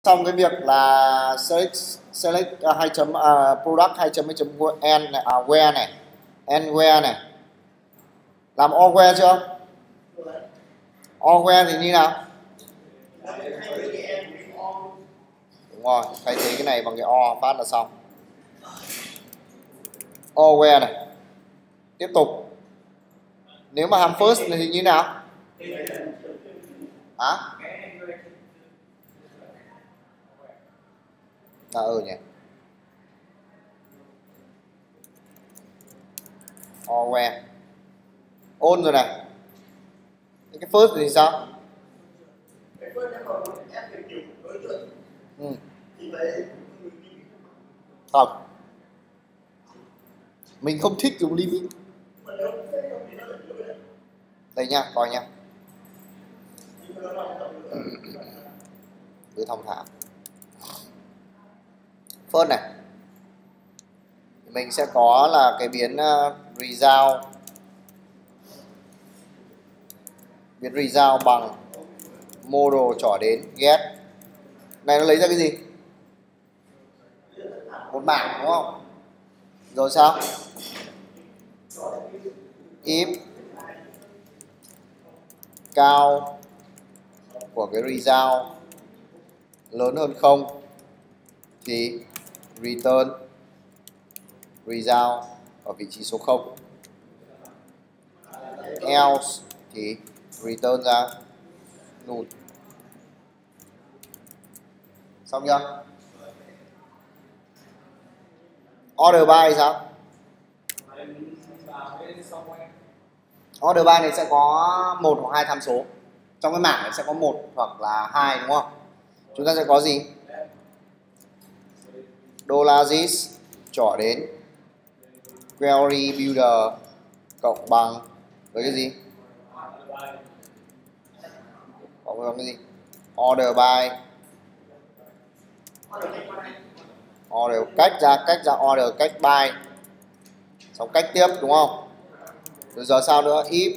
xong cái việc là select 2 chấm product 2 chấm n này, where này, and where này. Làm all where chưa? All where thì như nào? Đúng rồi, thay thế cái này bằng cái all phát là xong. All where này. Tiếp tục. Nếu mà hàm first thì như nào? Hả? Nhỉ. All where. On rồi này. Cái first thì sao? Không. Mình không thích dùng limit. Đây nha, coi nha. Cứ thông thả. First này. Mình sẽ có là cái biến result. Biến result bằng model trỏ đến get. Này nó lấy ra cái gì? Một bảng đúng không? Rồi sao? If cao của cái result lớn hơn 0 thì return result ở vị trí số 0. Else thì return ra null. Xong chưa? Order by sao? Order by này sẽ có một hoặc hai tham số. Trong cái mảng này sẽ có một hoặc là hai đúng không? Chúng ta sẽ có gì? $this trỏ đến query builder cộng bằng với cái gì? Cộng với cái gì? Order by. Order cách ra order cách by. Xong cách tiếp đúng không? Rồi giờ sao nữa? If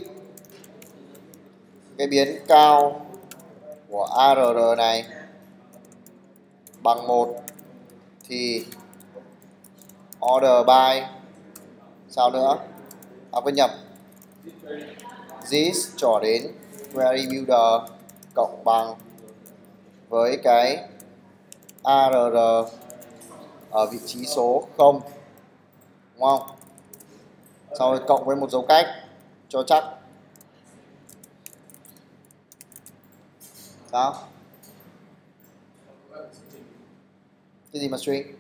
cái biến cao của ARR này bằng 1 thì order by sao nữa? Quên nhầm. This trỏ đến query builder cộng bằng với cái ARR ở vị trí số 0 đúng không? Sau rồi cộng với một dấu cách cho chắc. Sao? Cái gì mà string?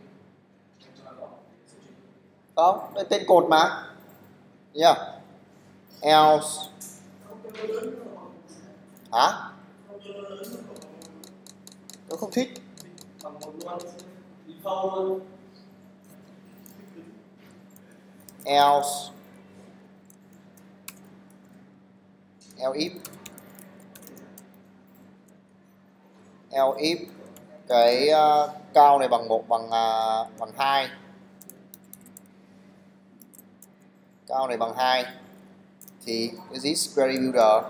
Không, đây tên cột mà. Yeah. Else. Hả? Tôi không thích. Else if cái cao này bằng 1 bằng 2. Cao này bằng 2 thì cái this query builder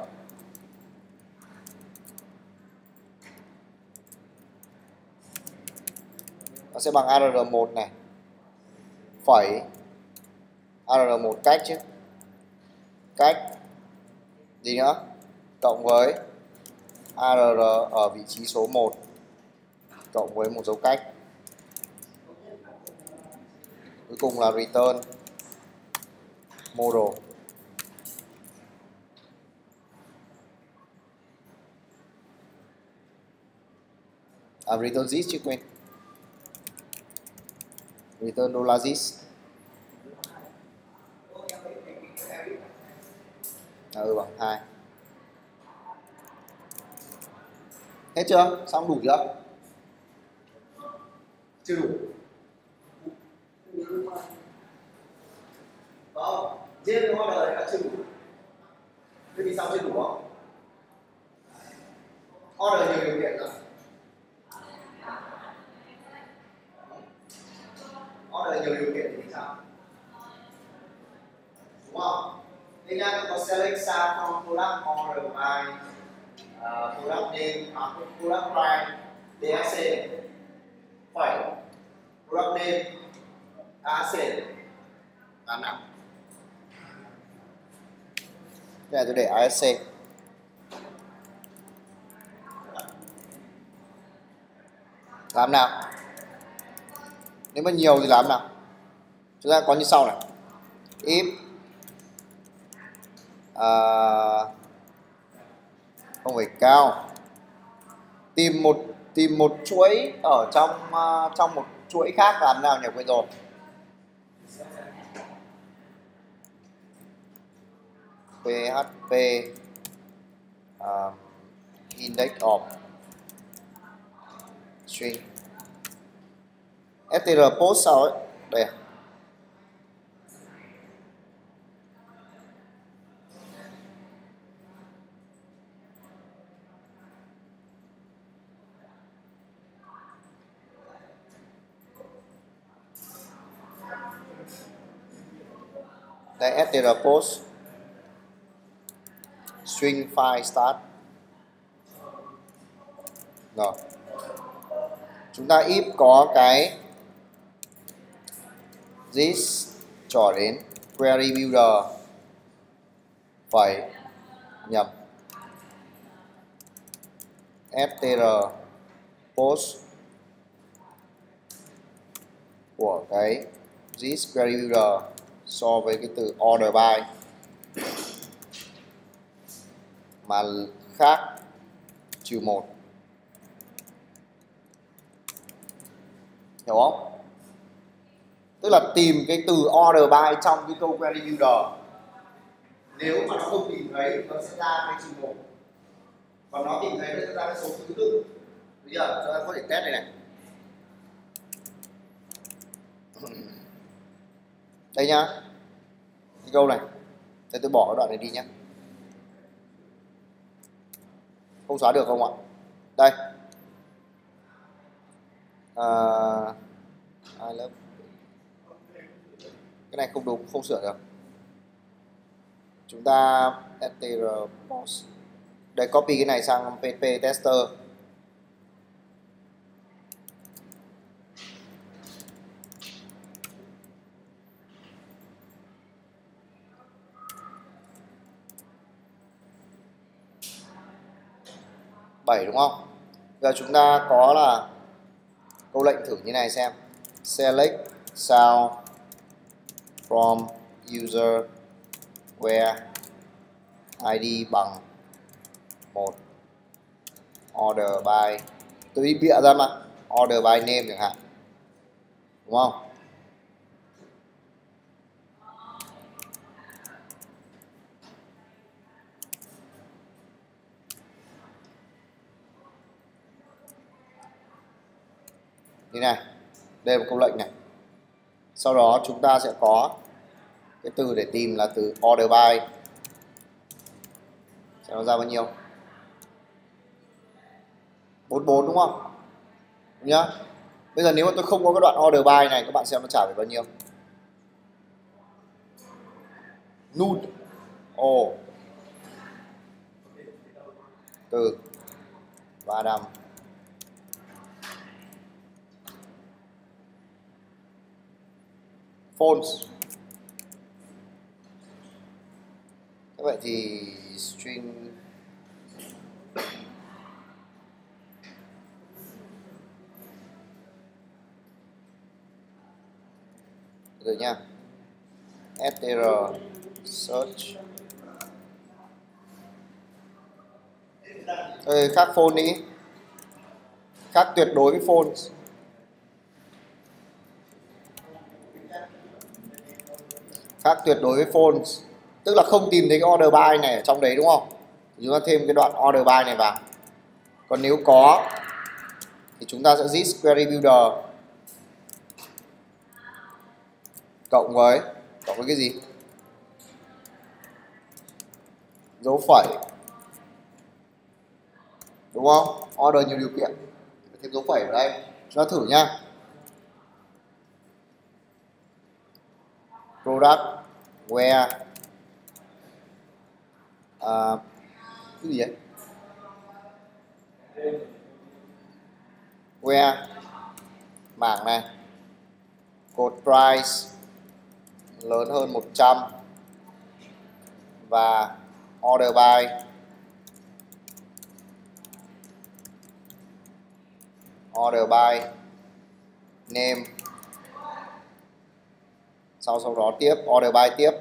nó sẽ bằng ARR1 này phẩy ARR1 cách chứ. Cách gì nữa? Cộng với ARR ở vị trí số 1 cộng với một dấu cách. Cuối cùng là return model. Return this chứ quên. Return $this. Bằng 2. Hết chưa? Xong đủ chưa? Chưa đủ. Không, riêng cái order này đã chưa đủ. Thế vì sao chưa đủ không? Order nhiều điều kiện rồi. Order nhiều điều kiện thì sao? Đúng không? Thế nha, có select sao from product order by product name, product price. TSC phẩy product name ASC làm nào. Cái này tôi để ASC. Làm nào. Nếu mà nhiều thì làm nào. Chúng ta có như sau này. If không phải cao, tìm một chuỗi ở trong một chuỗi khác làm nào nhỉ, quên rồi. PHP index of string str post sao ấy đây à? Đây str post string file start. Rồi chúng ta if có cái this trỏ đến query builder phải nhập str post của cái this query builder so với cái từ order by mà khác -1. Hiểu không? Tức là tìm cái từ order by trong cái câu query builder. Nếu mà nó không tìm thấy nó sẽ ra cái -1. Còn nó tìm thấy nó sẽ ra cái số thứ tự. Bây giờ chúng ta có thể test này này. Đây nhá. Cái câu này. Đây tôi bỏ cái đoạn này đi nhá. Không xóa được không ạ? Đây. I love. Cái này không đúng, không sửa được. Chúng ta str post. Đây, copy cái này sang pp tester. Bảy đúng không? Giờ chúng ta có là câu lệnh thử như này xem. Select sound from user where ID bằng 1 order by, tôi đi bịa ra mà, order by name chẳng hạn, đúng không? Như này, đây là một câu lệnh này. Sau đó chúng ta sẽ có cái từ để tìm là từ order by. Sẽ nó ra bao nhiêu? 44 đúng không? Đúng nhá. Bây giờ nếu mà tôi không có cái đoạn order by này, các bạn xem nó trả về bao nhiêu? Null. Ồ. Từ 35. Phones. Thế vậy thì string rồi nha. str search. Khác phone đi. Khác tuyệt đối với phones. Khác tuyệt đối với phones. Tức là không tìm thấy cái order by này ở trong đấy đúng không? Chúng ta thêm cái đoạn order by này vào. Còn nếu có thì chúng ta sẽ this query builder cộng với cái gì? Dấu phẩy. Đúng không? Order nhiều điều kiện. Thêm dấu phẩy vào đây. Chúng ta thử nhá. Product where cái gì đấy? where mảng này code price lớn hơn 100 và order by name, sau đó tiếp order by tiếp,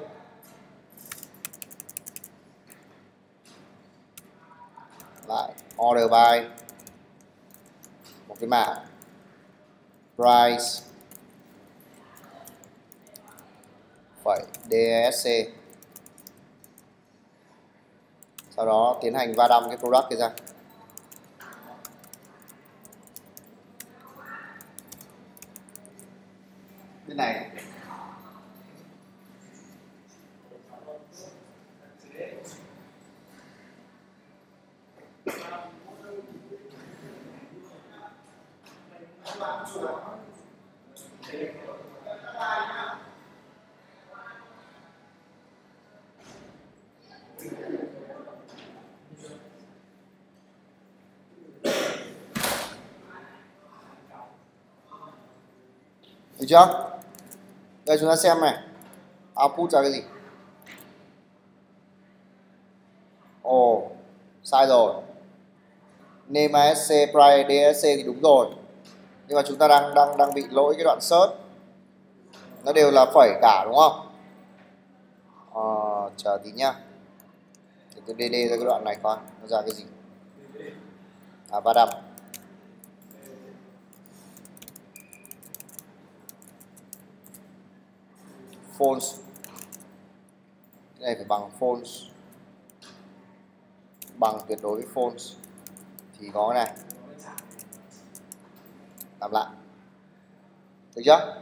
lại order by một cái mảng price phẩy DESC, sau đó tiến hành va đâm cái product kia ra. Bên này được chưa? Đây chúng ta xem này, output ra cái gì? Ồ, sai rồi. Name ASC, price DSC thì đúng rồi. Nhưng mà chúng ta đang bị lỗi cái đoạn search. Nó đều là phẩy cả đúng không? Chờ tí nhá. Để tôi DD ra cái đoạn này coi, nó ra cái gì? Va đâm. False. Cái này phải bằng false, bằng tuyệt đối với false thì có cái này. Làm lại, được chưa?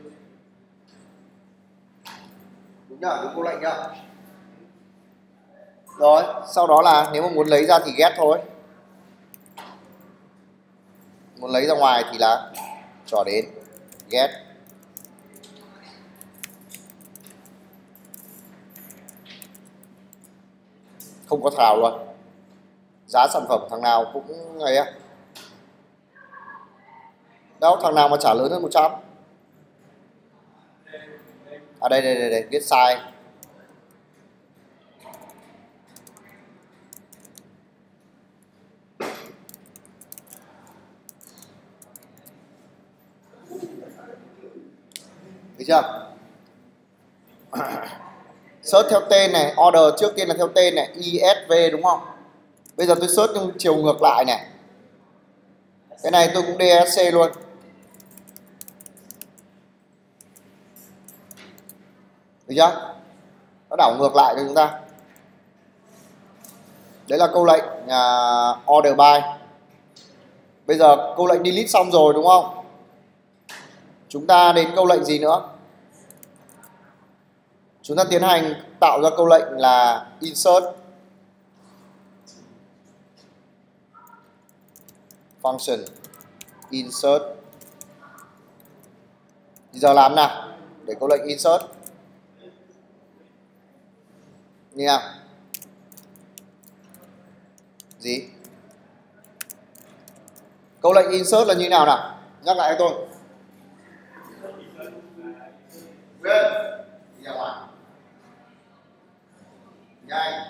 Đúng nhá, đúng câu lệnh nhá. Rồi, sau đó là nếu mà muốn lấy ra thì get thôi. Muốn lấy ra ngoài thì là trỏ đến get. Không có thảo luôn. Giá sản phẩm thằng nào cũng ấy á. Đâu, thằng nào mà trả lớn hơn 100. Đây, viết sai. Được chưa? Search theo tên này, order trước tiên là theo tên này, ISV đúng không? Bây giờ tôi search trong chiều ngược lại này. Cái này tôi cũng DSC luôn. Được chưa? Nó đảo ngược lại cho chúng ta. Đấy là câu lệnh order by. Bây giờ câu lệnh delete xong rồi đúng không? Chúng ta đến câu lệnh gì nữa? Chúng ta tiến hành tạo ra câu lệnh là insert function insert. Giờ làm nào để câu lệnh insert như nào? Gì? Câu lệnh insert là như nào nào? Nhắc lại cho tôi. Nguyên đi ra ngoài. Nhanh.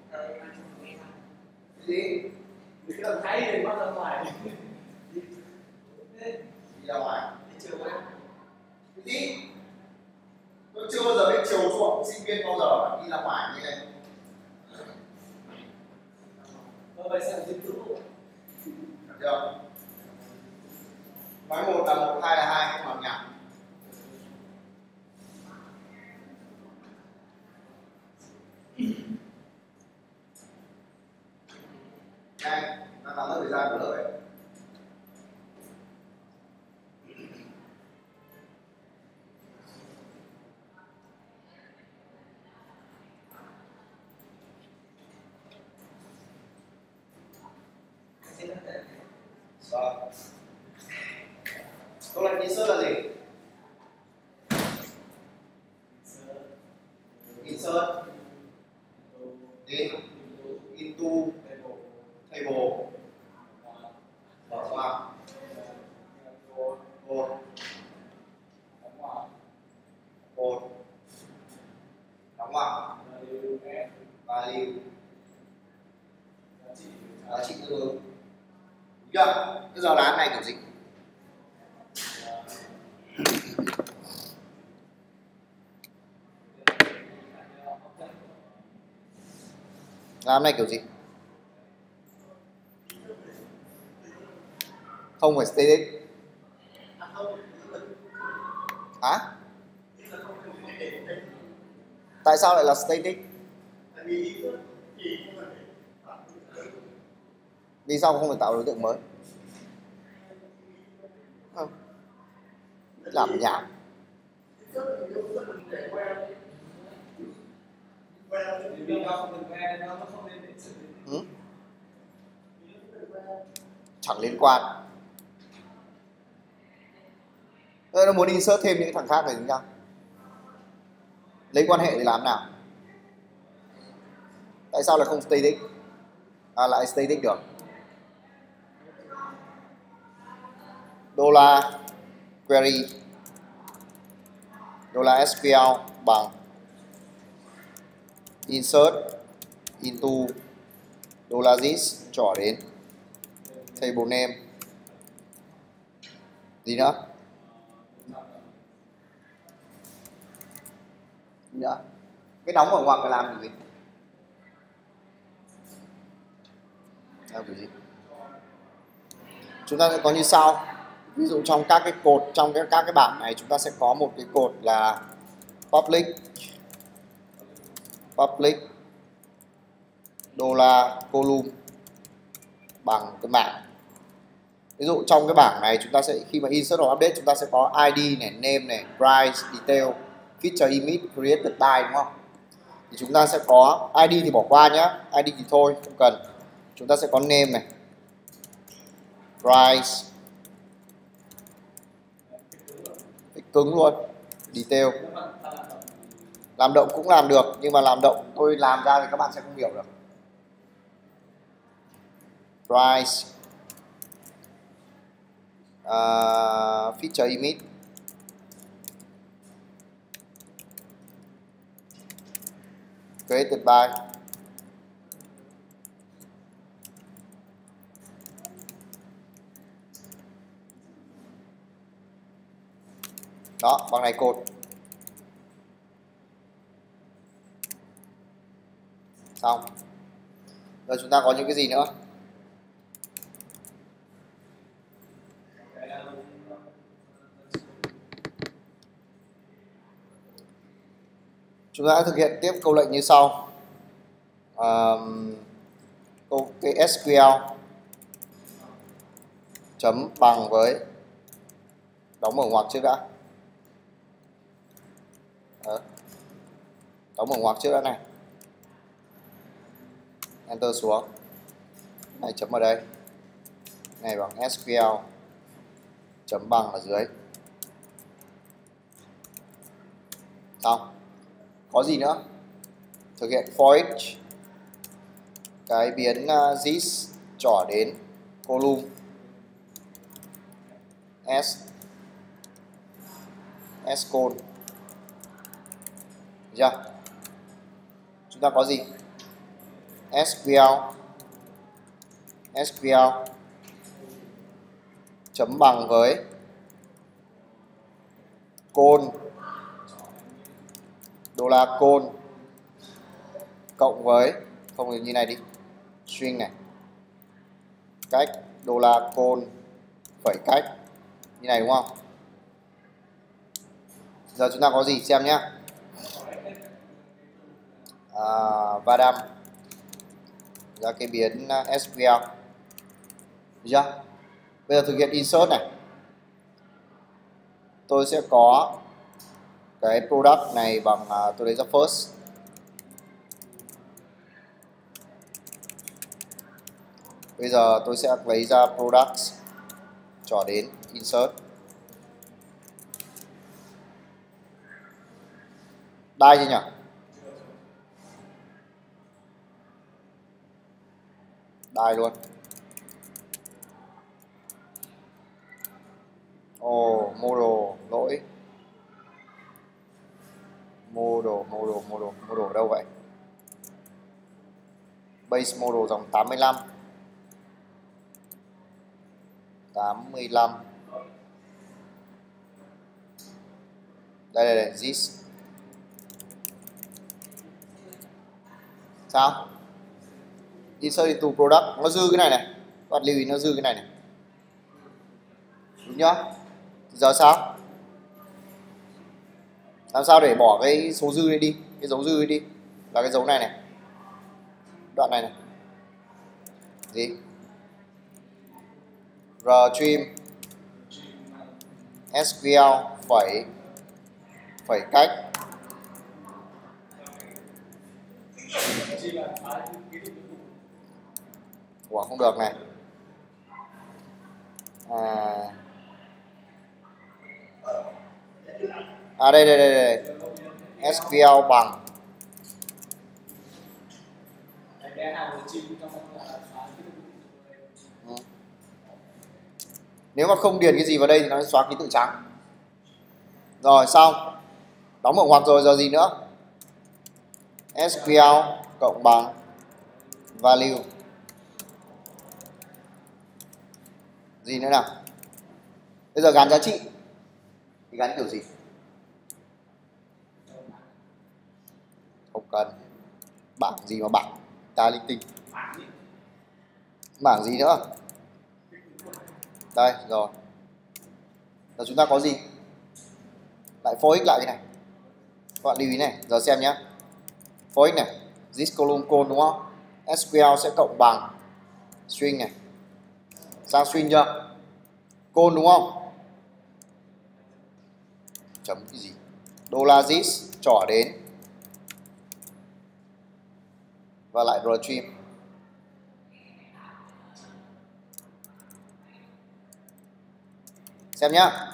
Đi. Đừng có thấy thì bắt ra ngoài. Đi ra ngoài. Đi. Tôi chưa bao giờ biết chiều chuộng sinh viên bao giờ đi ra ngoài như này. Vậy sẽ là dính đúng. Được chưa? Nói 1 là 1, 2 là 2, không làm nhảm. Nhanh, nó nắm được thời gian của lớp ấy. Rồi. Câu lệnh insert là gì? Insert into table bỏ ngoặc Làm này kiểu gì? Không phải static. Hả? Tại sao lại là static? Vì sao không phải tạo đối tượng mới? Không. Làm nhảm. Ừ? Chẳng liên quan. Nó muốn insert thêm những thằng khác này gì nhau? Lấy quan hệ để làm nào? Tại sao lại không static? Lại static được. Dollar query dollar SQL bằng insert into dollar this trỏ đến table name gì nữa? Cái đóng ở ngoặc phải làm gì? Chúng ta sẽ có như sau. Ví dụ trong các cái cột, trong các cái bảng này chúng ta sẽ có một cái cột là public dollar column bằng cái bảng. Ví dụ trong cái bảng này chúng ta sẽ khi mà insert hoặc update chúng ta sẽ có ID này, name này, price, detail, feature image, created by, đúng không? Thì chúng ta sẽ có ID thì bỏ qua nhé, ID thì thôi không cần. Chúng ta sẽ có name này, price, cứng luôn, detail. Làm động cũng làm được, nhưng mà làm động tôi làm ra thì các bạn sẽ không hiểu được. Price, feature image, created by. Đó, bằng này cột. Xong. Rồi chúng ta có những cái gì nữa? Chúng ta thực hiện tiếp câu lệnh như sau. Câu cái SQL chấm bằng với đóng mở ngoặc trước đã. Đóng mở ngoặc trước đã này. Enter xuống. Này chấm ở đây. Này bằng SQL chấm bằng ở dưới. Xong. Có gì nữa? Thực hiện for each cái biến this trỏ đến column s col. Được chưa? Chúng ta có gì? SQL chấm bằng với col dollar col cộng với, không thì như này đi, string này, cách dollar col phẩy cách như này, đúng không? Giờ chúng ta có gì xem nhé. Vadam ra cái biến SQL. Được chưa? Bây giờ thực hiện insert này. Tôi sẽ có cái product này bằng tôi lấy ra first. Bây giờ tôi sẽ lấy ra products trỏ đến insert. Đai chưa nhỉ? Đai luôn. Model lỗi. Model đâu vậy? Base model dòng 85. Đây, this. Sao? Insert into product, nó dư cái này này. Các bạn lưu ý nó dư cái này này. Đúng nhá? Giờ sao? Làm sao để bỏ cái số dư này đi, cái dấu dư này đi, là cái dấu này này, đoạn này này. Gì? Retrieve SQL phẩy cách. Ủa không được này. Đây. SQL bằng. Nếu mà không điền cái gì vào đây thì nó sẽ xóa ký tự trắng. Rồi xong. Đóng mở ngoặc rồi, giờ gì nữa? SQL cộng bằng value. Gì nữa nào? Bây giờ gắn giá trị thì gắn kiểu gì? Không cần. Bảng gì mà bảng ta linh tinh. Bảng gì nữa? Đây rồi. Giờ chúng ta có gì? Lại for x lại cái này. Các bạn lưu ý này, giờ xem nhé. For x này, this column call đúng không? SQL sẽ cộng bằng string này. Sang string chưa? Call đúng không? Chấm cái gì? $this trỏ đến và lại retrieve. Xem nhá.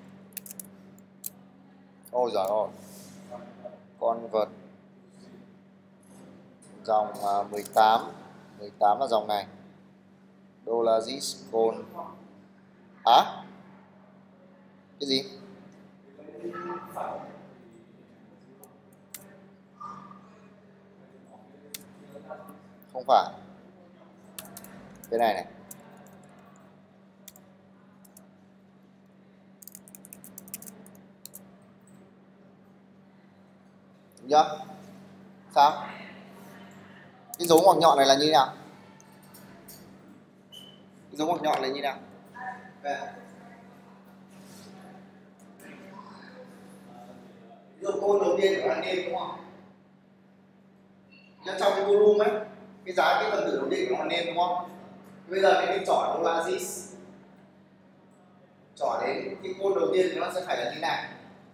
Ôi giời ơi. Convert dòng 18 là dòng này. $this call. Cái gì? Không phải. Cái này này. Đúng chưa? Sao? Cái dấu ngoặc nhọn này là như thế nào? Cái dấu ngoặc nhọn này như thế nào? Đây. Ví dụ côn đầu tiên của là name đúng không? Nhưng trong cái volume ấy, cái giá cái phần tử đầu tiên của nó là name đúng không? Bây giờ cái mình chọn nó là this. Chọn đến cái côn đầu tiên thì nó sẽ phải là như này.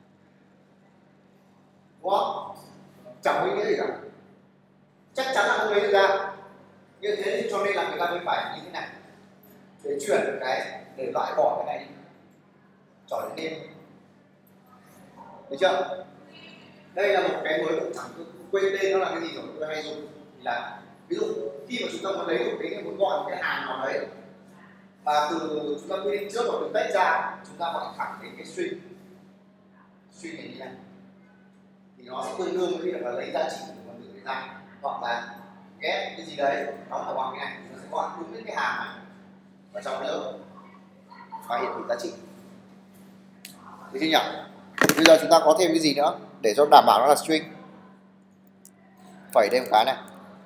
Đúng không? Chẳng có ý nghĩa gì cả. Chắc chắn là không lấy được ra. Như thế thì cho nên là người ta mới phải như thế này. Để chuyển cái, để loại bỏ cái này đi. Chọn đến name. Được chưa? Đây là một cái mới cũng chẳng quên tên nó là cái gì rồi, tôi hay dùng là ví dụ khi mà chúng ta muốn lấy một cái muốn gọi một cái hàng nào đấy và từ chúng ta quy định trước và từ tách ra chúng ta gọi thẳng đến cái string này như này thì nó sẽ tương đương với việc là lấy giá trị của phần tử đấy ra, hoặc là get cái gì đấy đóng vào bằng cái này thì nó sẽ gọi đúng đến cái hàng này ở trong lớp và hiện thị giá trị. Được chưa nhỉ? Bây giờ chúng ta có thêm cái gì nữa để cho đảm bảo nó là string. Phẩy thêm cái này,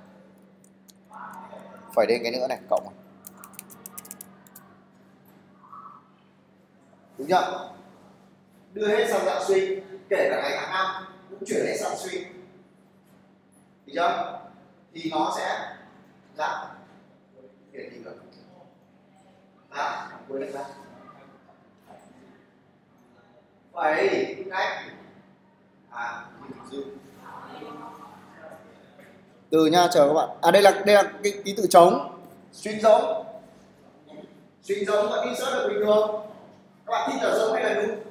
phẩy đến cái nữa này, cộng này. Đúng chưa? Đưa hết sang dạng string, kể cả ngày tháng năm cũng chuyển hết sang string. Được chưa? Thì nó sẽ dạng hiển thị được. Đó, cuối được ra. Vậy cách từ nha, chờ các bạn. Đây là cái ký tự trống, string giống. String giống vẫn insert được bình thường. Các bạn thích là giống hay là đúng?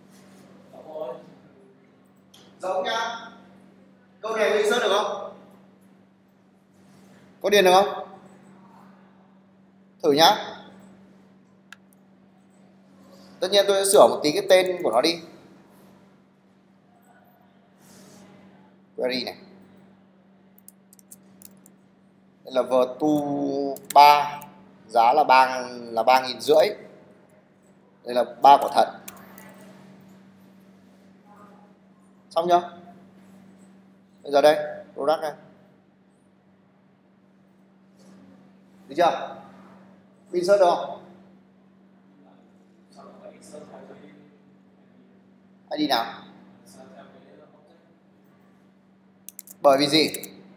Giống nhá. Câu này insert được không? Có điền được không? Thử nhá. Tất nhiên tôi sẽ sửa một tí cái tên của nó đi. Query này. Đây là Vertu 3, giá là 3.500. Đây là 3 quả thận. Xong chưa? Bây giờ đây, product này. Được chưa? Insert được không? ID nào? Bởi vì gì?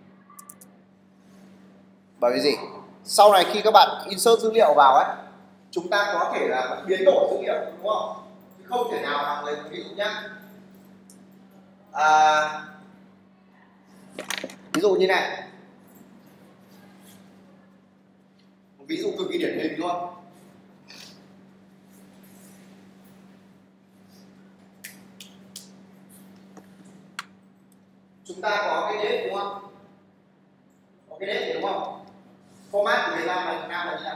Bởi vì gì? Sau này khi các bạn insert dữ liệu vào ấy, chúng ta có thể là biến đổi dữ liệu, đúng không? Chứ không thể nào bằng lấy ví dụ nhá. Ví dụ như này. Một ví dụ cực kỳ điển hình luôn. Chúng ta có cái date đúng không? Có cái date đúng không? Format của Việt Nam là như nào?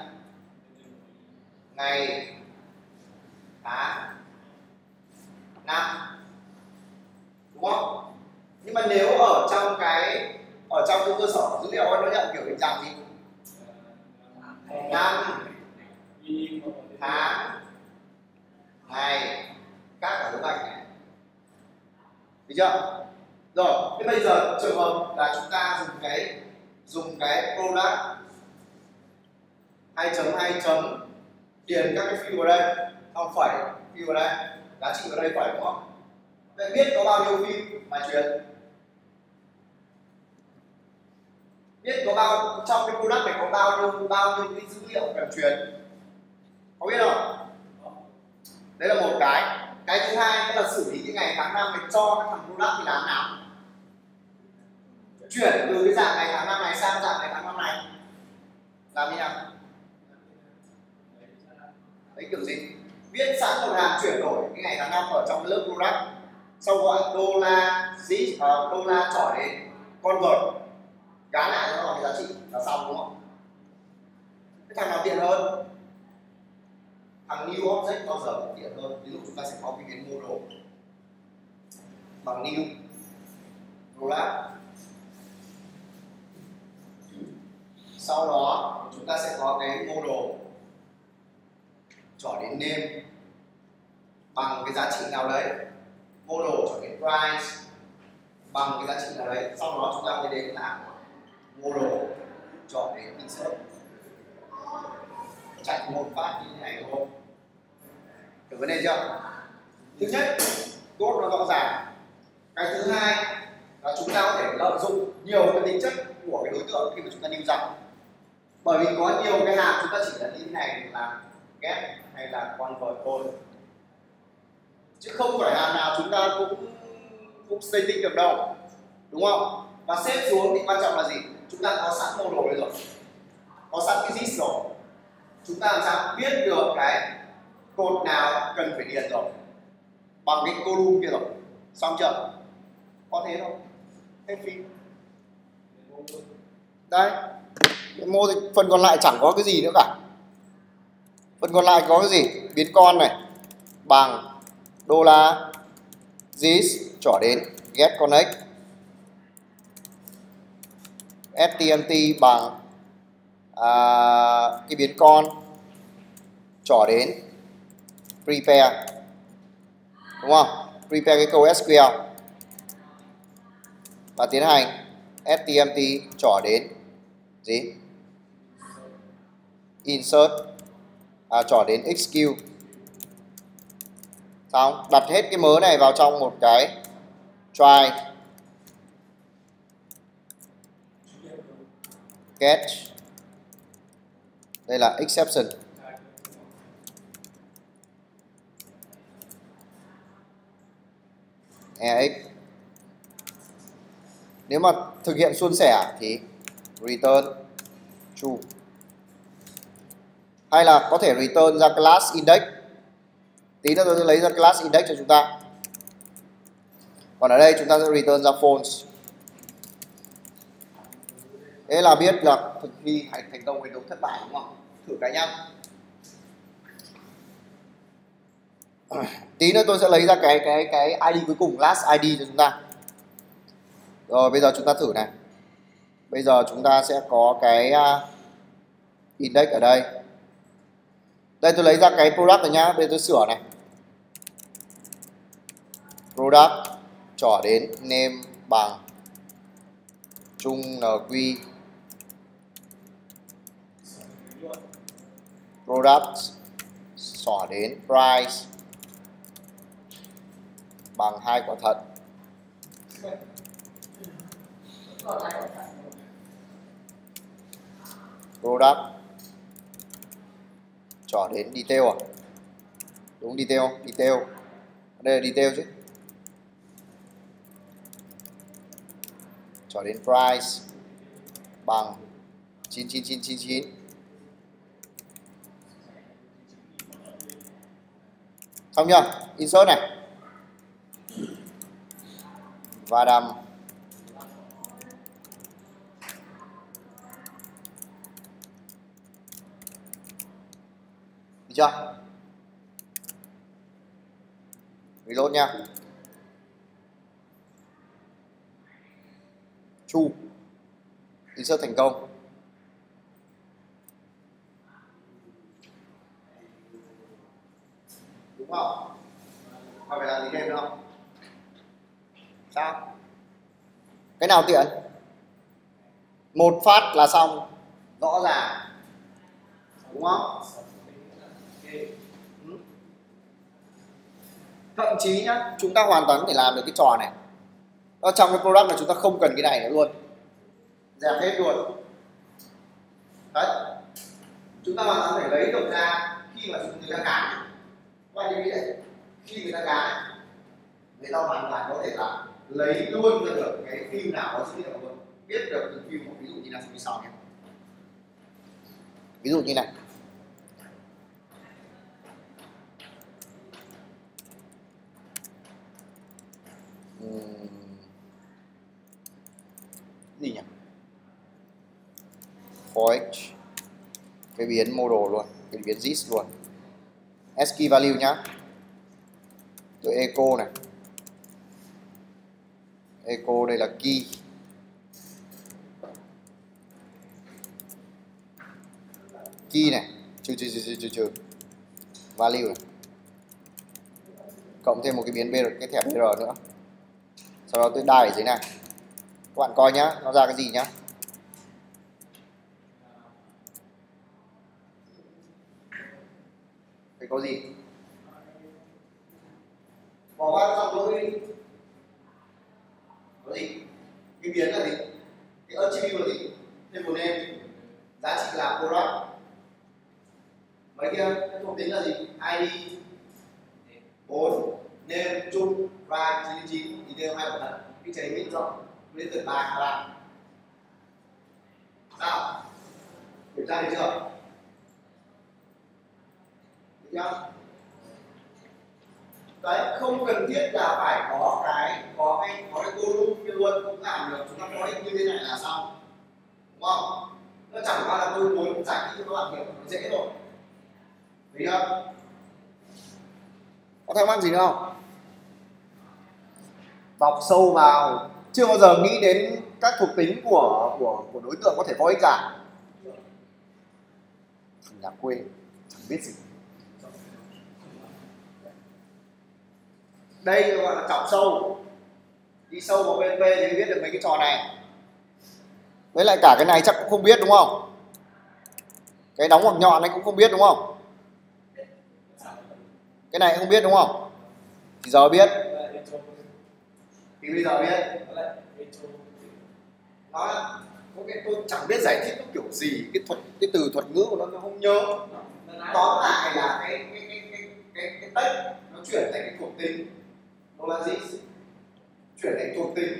Ngày, tháng, năm, đúng không? Nhưng mà nếu ở trong cái cơ sở dữ liệu nó nhận kiểu hình dạng gì? Năm, tháng, ngày, các cả dấu gạch này, được chưa? Rồi, thế bây giờ trường hợp là chúng ta dùng cái product 2 chấm điền các cái field vào đây, xong phẩy field vào đây, giá trị vào đây phẩy, đúng không? Vậy biết có bao nhiêu field mà truyền? Biết có trong cái product này có bao nhiêu cái dữ liệu cần truyền? Có biết không? Đấy là một cái. Cái thứ hai đó là xử lý cái ngày tháng năm để cho cái thằng product thì làm nào? Chuyển từ cái dạng ngày tháng năm này sang dạng ngày tháng năm này. Làm như nào? Đấy kiểu gì? Viết sẵn một hàm chuyển đổi cái ngày tháng năm ở trong cái lớp product. Sau gọi đô la trỏ đến convert, gán lại cho nó cái giá trị là xong, đúng không? Cái thằng nào tiện hơn? Thằng new object bao giờ cũng tiện hơn. Ví dụ chúng ta sẽ có cái biến model bằng new product. Sau đó chúng ta sẽ có cái model trỏ đến name bằng cái giá trị nào đấy, model trỏ đến price bằng cái giá trị nào đấy. Sau đó chúng ta mới đến là model trỏ đến insert. Chạy một phát như thế này đúng không? Được vấn đề chưa? Thứ nhất, code nó rõ ràng. Cái thứ hai là chúng ta có thể lợi dụng nhiều cái tính chất của cái đối tượng khi mà chúng ta lưu dòng. Bởi vì có nhiều cái hàm chúng ta chỉ là như thế này để làm get hay là convert thôi, chứ không phải hàm nào chúng ta cũng static được đâu, đúng không? Và xếp xuống thì quan trọng là gì? Chúng ta có sẵn model đấy rồi, có sẵn cái list rồi, chúng ta làm sao biết được cái cột nào cần phải điền rồi bằng cái column kia rồi. Xong chưa? Có thế thôi, hết phim. Đây, phần còn lại chẳng có cái gì nữa cả. Phần còn lại có cái gì? Biến con này bằng đô la this trỏ đến get connect, stmt bằng cái biến con trỏ đến prepare, đúng không? Prepare cái câu SQL và tiến hành stmt trỏ đến gì? Insert trỏ đến execute. Xong, đặt hết cái mớ này vào trong một cái try catch. Đây là exception. EX. Nếu mà thực hiện suôn sẻ thì return true. Hay là có thể return ra class index. Tí nữa tôi sẽ lấy ra class index cho chúng ta. Còn ở đây chúng ta sẽ return ra false. Thế là biết là thực thi thành công hay thất bại, đúng không? Thử cái nhá. Tí nữa tôi sẽ lấy ra cái ID cuối cùng, last ID cho chúng ta. Rồi bây giờ chúng ta thử này. Bây giờ chúng ta sẽ có cái index ở đây. Đây tôi lấy ra cái product rồi nhá. Bây giờ tôi sửa này. Product trỏ đến name bằng chung NQ product xỏ đến price bằng 2 quả thận. Product trỏ đến detail à? Đúng detail không? Detail. Đây là detail chứ. Trỏ đến price bằng 99999. Xong chưa? Insert này. Và đầm. Được chưa? Reload nha. Chu. Insert thành công. Đúng không? Còn phải làm gì thêm nữa không? Sao? Cái nào tiện? Một phát là xong. Rõ ràng. Đúng không? Thậm chí nhá, chúng ta hoàn toàn có thể làm được cái trò này. Ở trong cái product này chúng ta không cần cái này nữa luôn. Dẹp hết luôn. Đấy. Chúng ta hoàn toàn có thể lấy được ra khi mà người ta gán. Quay như vậy. Khi người ta gán, người ta hoàn toàn có thể là lấy luôn được cái phim nào có dữ liệu luôn. Biết được từng phim một, ví dụ như là như sau nhé. Ví dụ như này. Gì nhỉ? For each cái biến model luôn, cái biến this luôn. ASCII value nhá. Rồi echo này. Echo đây là key. Key này, trừ value này. Cộng thêm một cái biến BR, cái thẻ BR nữa. Sau đó tôi đài ở dưới này. Các bạn coi nhá, nó ra cái gì nhá. Phải có gì? Bỏ qua dòng lỗi đi. Có gì? Cái biến là gì? Cái attribute là gì? Thêm một name. Giá trị là product. Mấy kia, cái thuộc tính là gì? ID 4, name, chung, price, 99, detail 2 bản thân. Cái cháy mít rộng, lên từ 3 các bạn. Sao? Kiểm tra được chưa? Được chưa? Đấy, không cần thiết là phải có cái column kia luôn, cũng làm được. Chúng ta có như thế này là xong, đúng không? Nó chẳng qua là tôi muốn giải thích cho các bạn hiểu nó dễ thôi. Thấy không? Có thắc mắc gì nữa không? Đọc sâu vào, chưa bao giờ nghĩ đến các thuộc tính của đối tượng có thể có ích cả. Thằng nhà quê chẳng biết gì. Đây gọi là trọng sâu. Đi sâu vào PHP thì biết được mấy cái trò này. Với lại cả cái này chắc cũng không biết đúng không? Cái đóng ngoặc nhọn này cũng không biết đúng không? Cái này không biết đúng không? Thì giờ biết. Thì bây giờ biết. Nó tôi chẳng biết giải thích nó kiểu gì, cái từ thuật ngữ của nó không nhớ. Tóm lại là cái text nó chuyển thành cái thuộc tính. Nó là gì? Chuyển thành thuộc tính.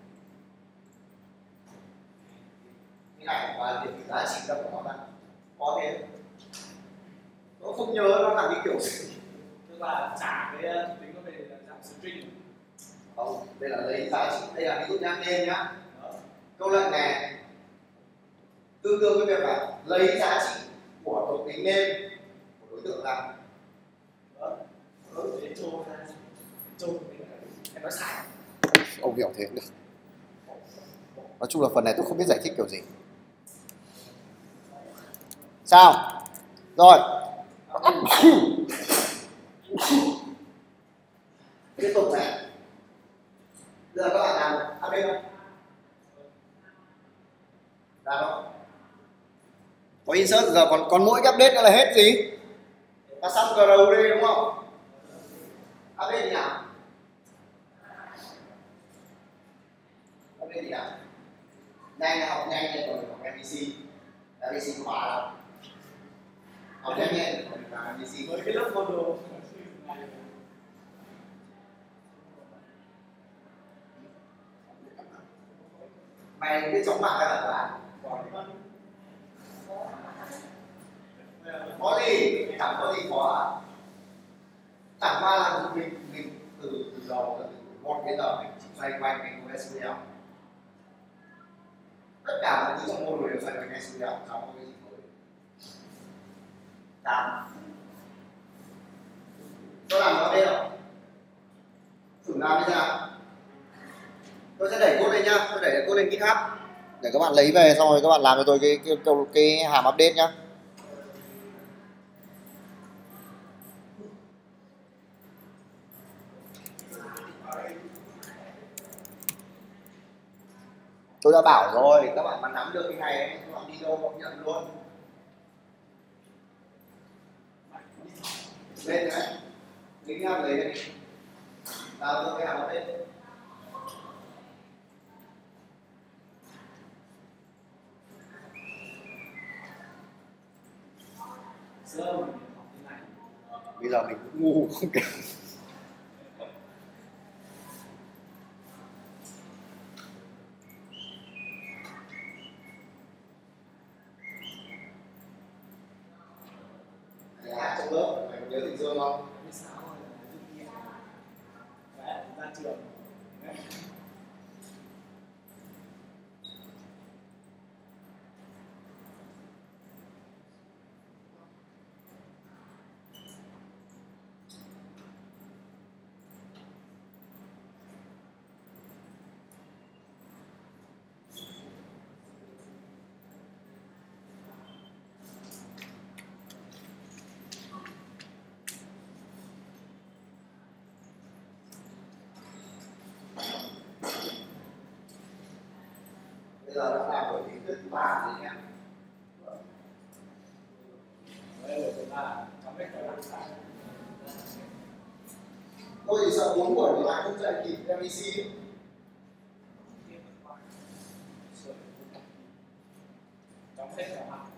Cái này và điểm giá trị đâu của nó là có thế. Nó không nhớ nó là cái kiểu gì. Tức là trả cái thuộc tính nó về dạng string. Không, đây là lấy giá trị, đây là ví dụ nhá, name nhá. Câu lệnh này tương đương với việc là lấy giá trị của thuộc tính name của đối tượng ra. Để trô ra, trô em nói sai. Ông hiểu thế được. Nói chung là phần này tôi không biết giải thích kiểu gì. Sao? Rồi. Tiếp tục này. insert giờ còn mỗi cái update nữa là hết gì? Là xong GRUD đúng không? Update gì nào? Update gì nào? Nhanh là học nhanh lên rồi học MVC. MVC khóa lắm. Học nhanh lên rồi học MVC. Với cái lớp model mày biết chóng mặt hay là bạn? Có gì? Chẳng có gì khó à? Chẳng qua là mình từ đầu từ 1 đến giờ mình chỉ xoay quanh cái SQL. Tất cả mọi thứ trong module đều xoay quanh SQL, chẳng có cái gì mới. Làm. Tôi làm nó đây rồi. Thử làm bây giờ. Tôi sẽ đẩy code lên nhá, tôi đẩy code lên GitHub để các bạn lấy về xong rồi các bạn làm cho tôi cái hàm update nhá. Tôi đã bảo rồi, các bạn mà nắm được cái này ấy, các bạn đi đâu cũng nhận luôn. Lên đấy, lính ham lấy đây. Tao tôi cái hàm update. Bây giờ mình cũng ngu không kể. Mày hát trong lớp, mày có nhớ Tình Dương không? ra trường. Bây giờ đã làm buổi lý thuyết thứ 3 rồi nhé. Tôi chỉ sợ 4 buổi còn lại không dạy kịp MVC. Trong hết cả học.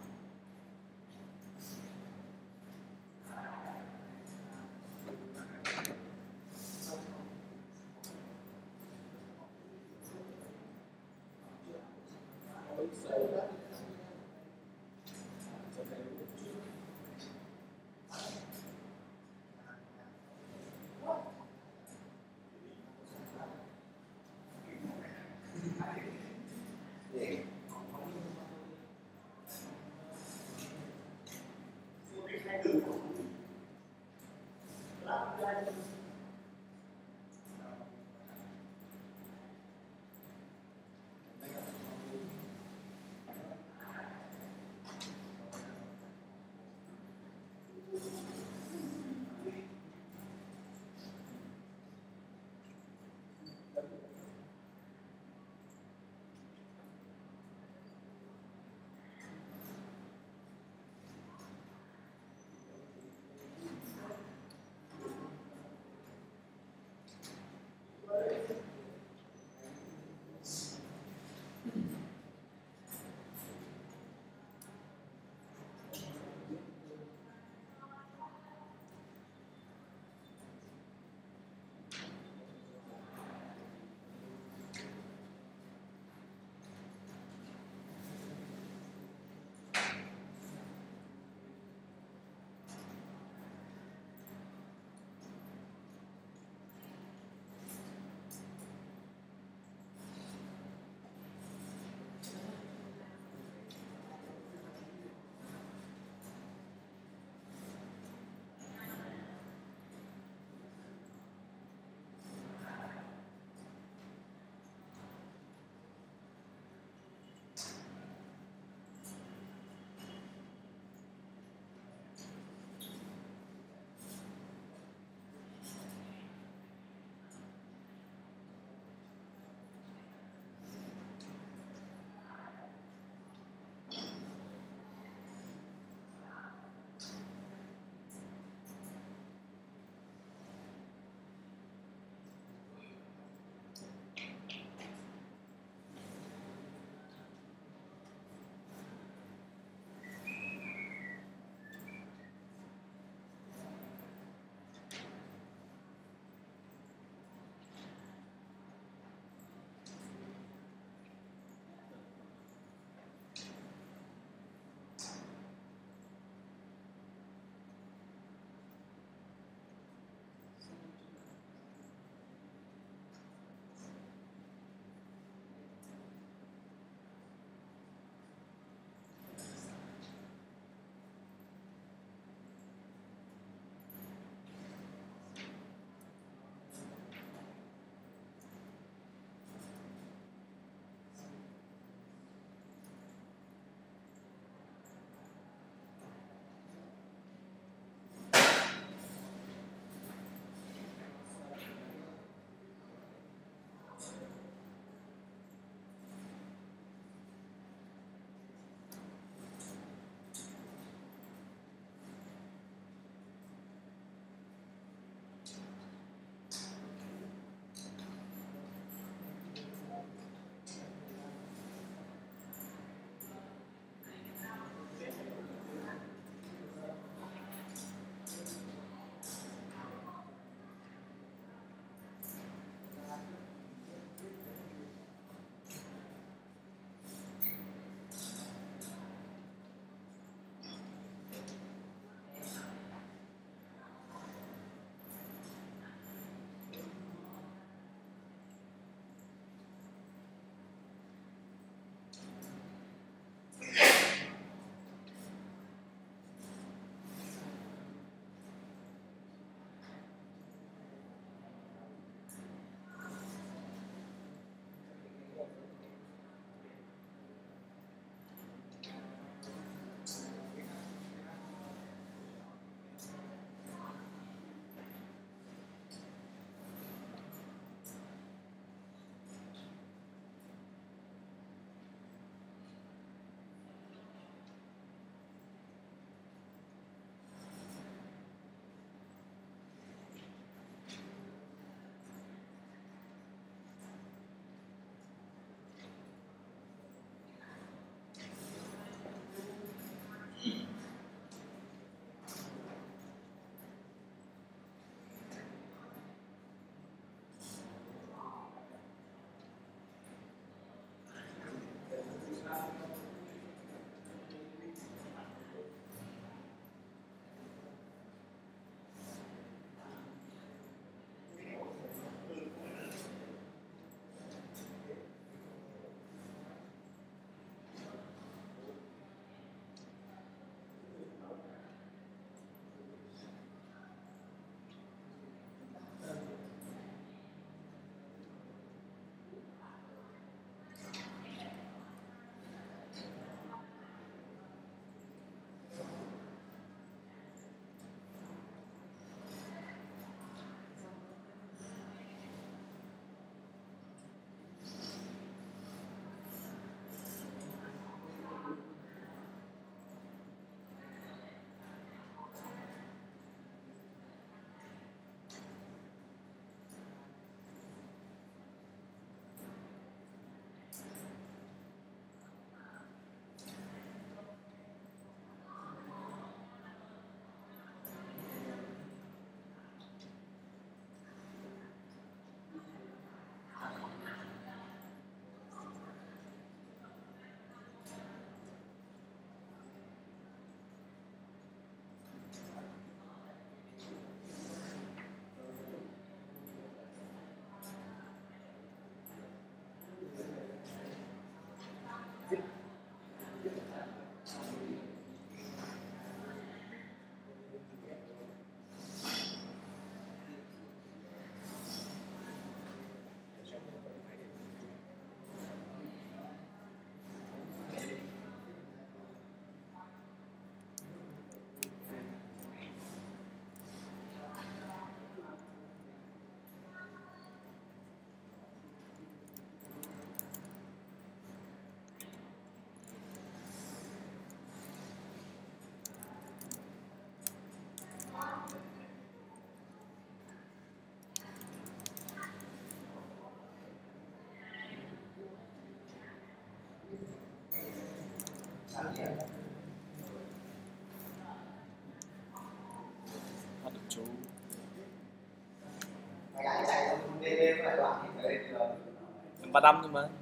Ba đâm thôi mà.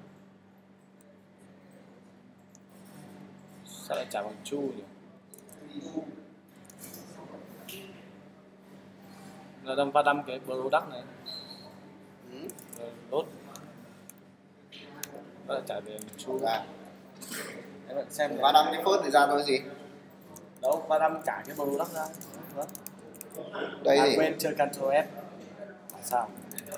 Sao lại trả bằng chu nhỉ? Là đâm ba đâm cái product này. Rồi đốt. Nó lại trả về chu. Em bạn xem ba đâm cái phớt thì ra thôi gì? Đâu, ba đâm trả cái product ra. Đây gì? Quên chơi Ctrl F. Sao?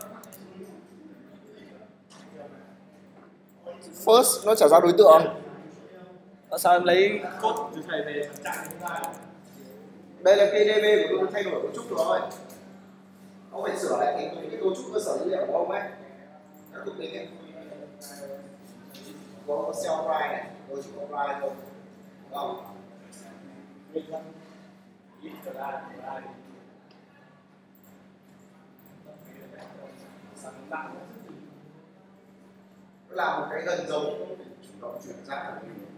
First nó trả ra đối tượng. Sao em lấy code từ thầy về chạy ra? Đây là cái DB của tôi thay đổi cấu trúc rồi. Ông phải sửa lại cái cấu trúc cơ sở dữ liệu của ông ấy. Các thuộc tính ấy. Có cell file này, cấu trúc file thôi. Đúng không? Nó làm một cái gần giống chủ động chuyển sang của mình.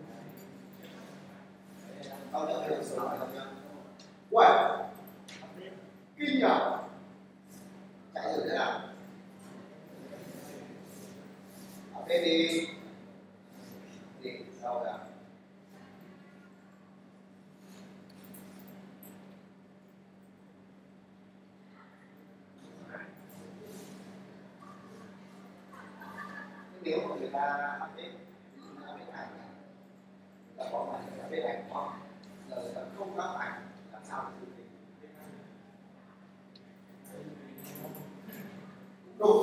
Tao nhớ cái sửa lại không nhá. Uầy, kinh nhỉ? Chạy rồi thế nào? Thế thì sao vậy? Nếu mà người ta update, ví dụ như update ảnh này, là có mà update ảnh không? Giờ người ta không up ảnh, làm sao để thực hiện? Đúng.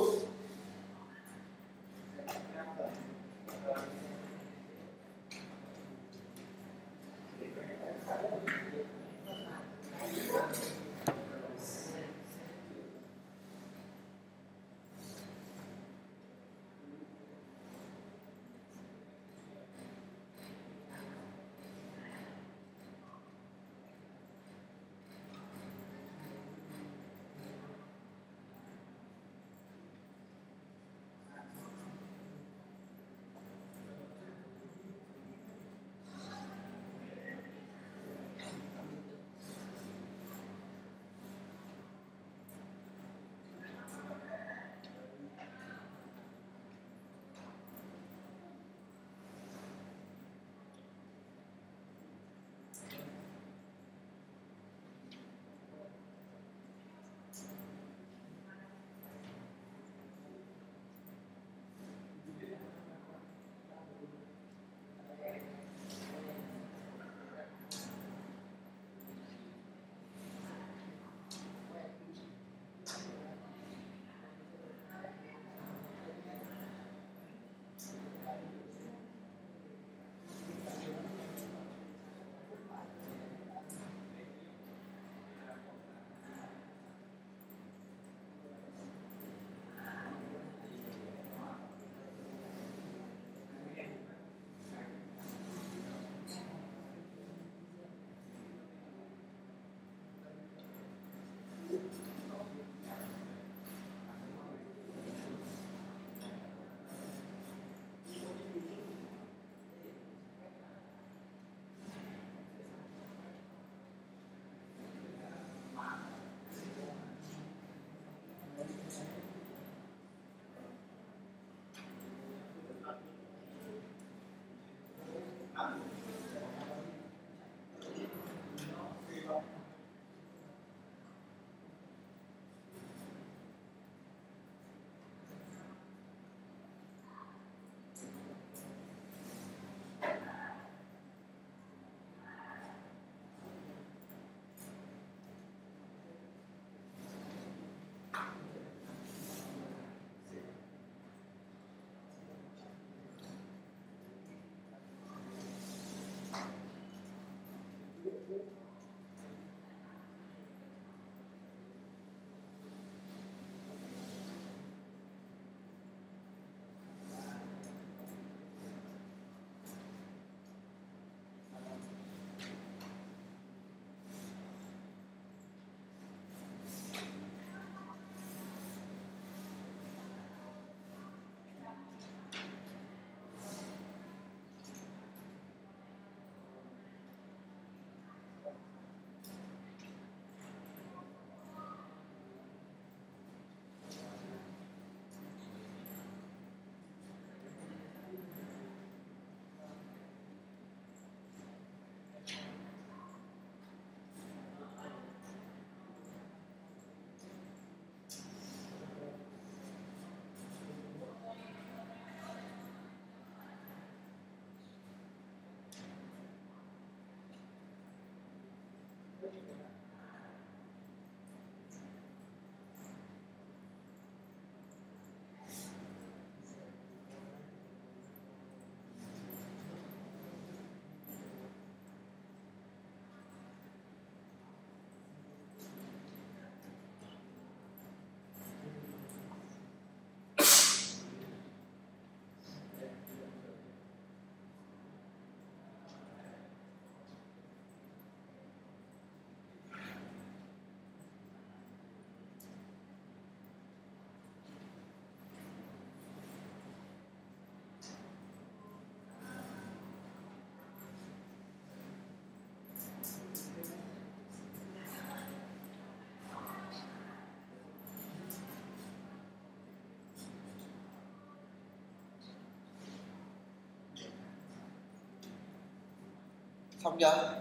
Xong chưa?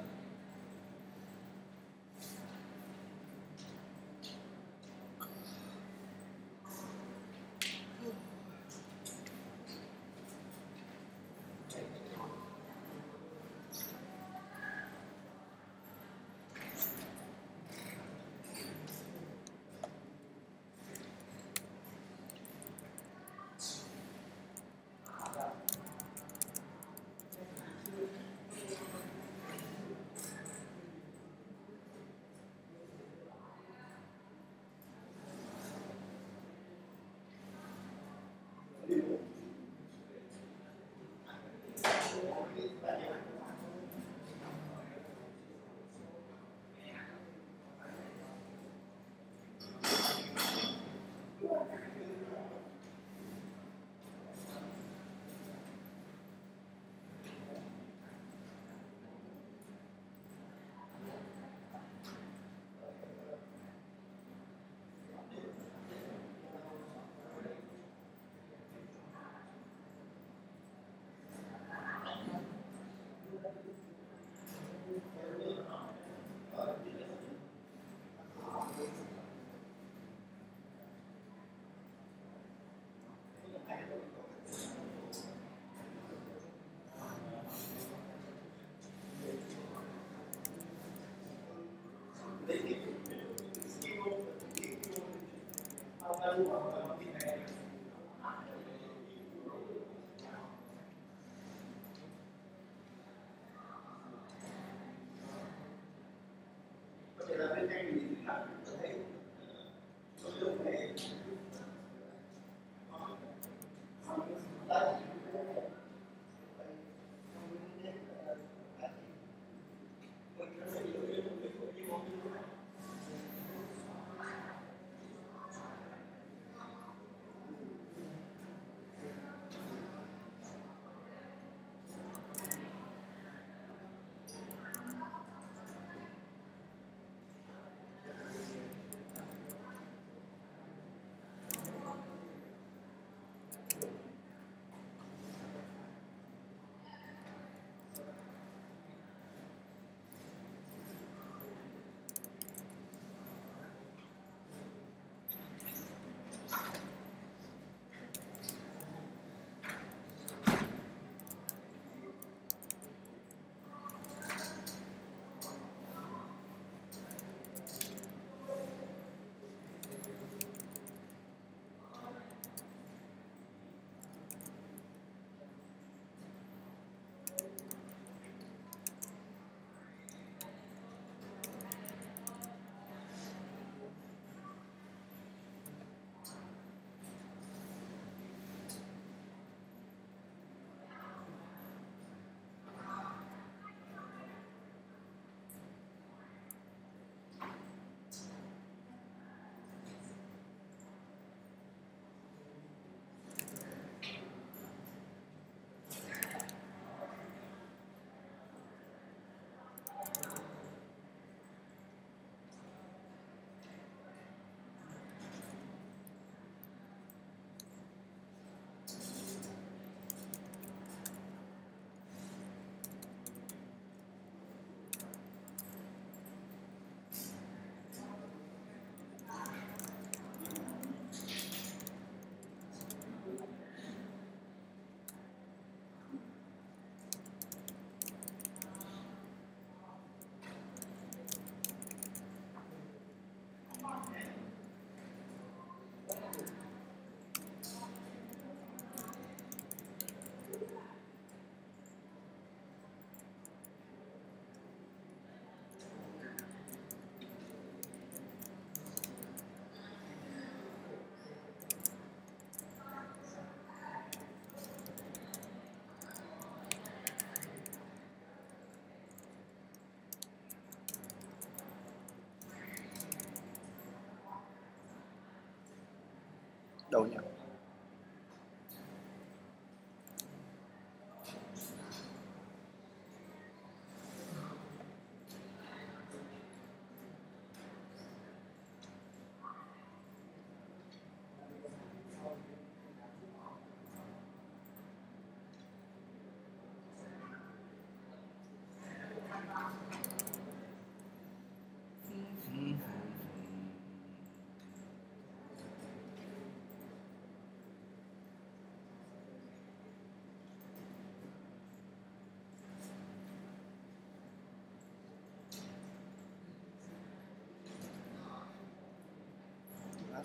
Đâu nhỉ?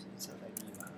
insert ID vào.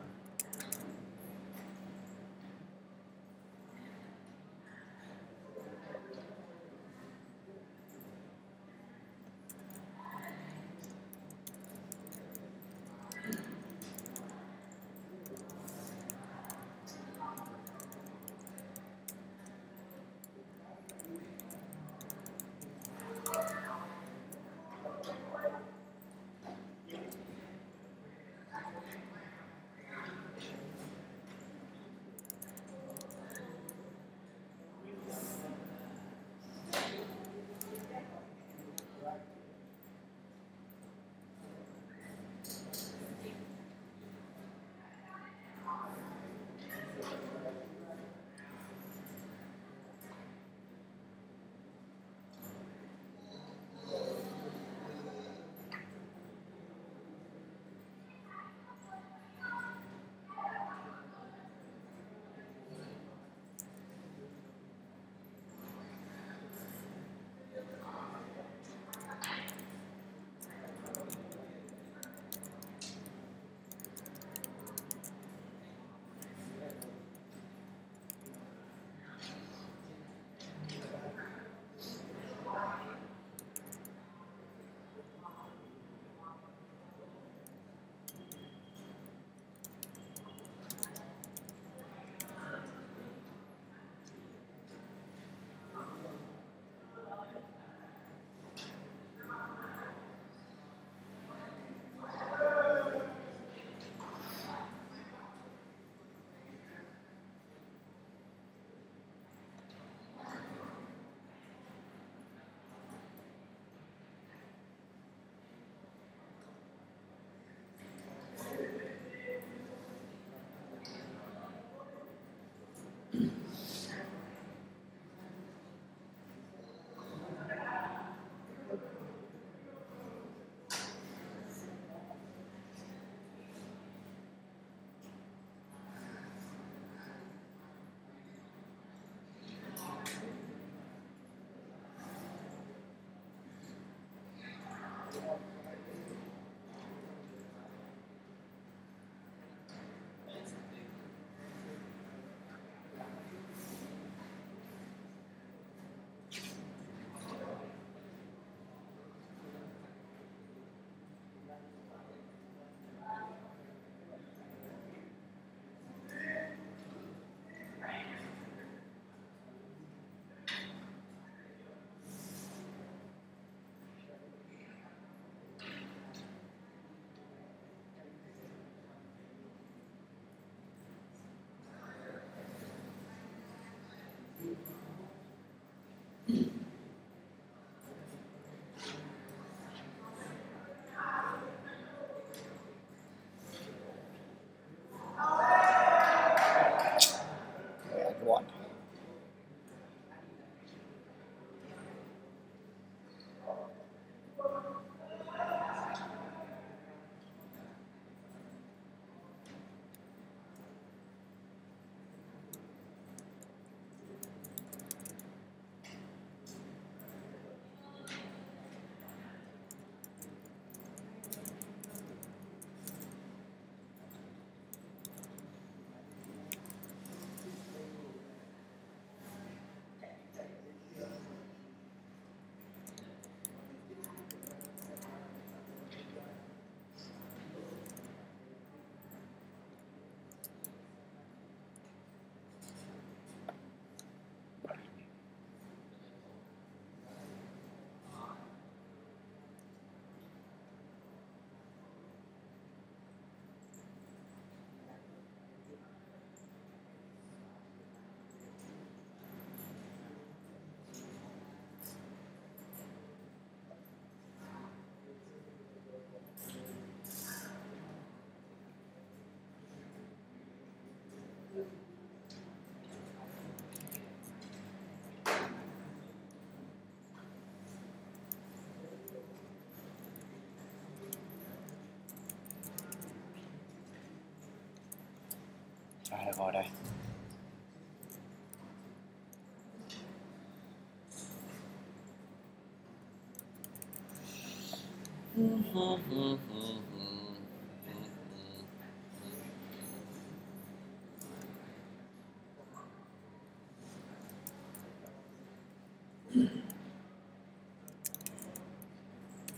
Rồi được rồi đây.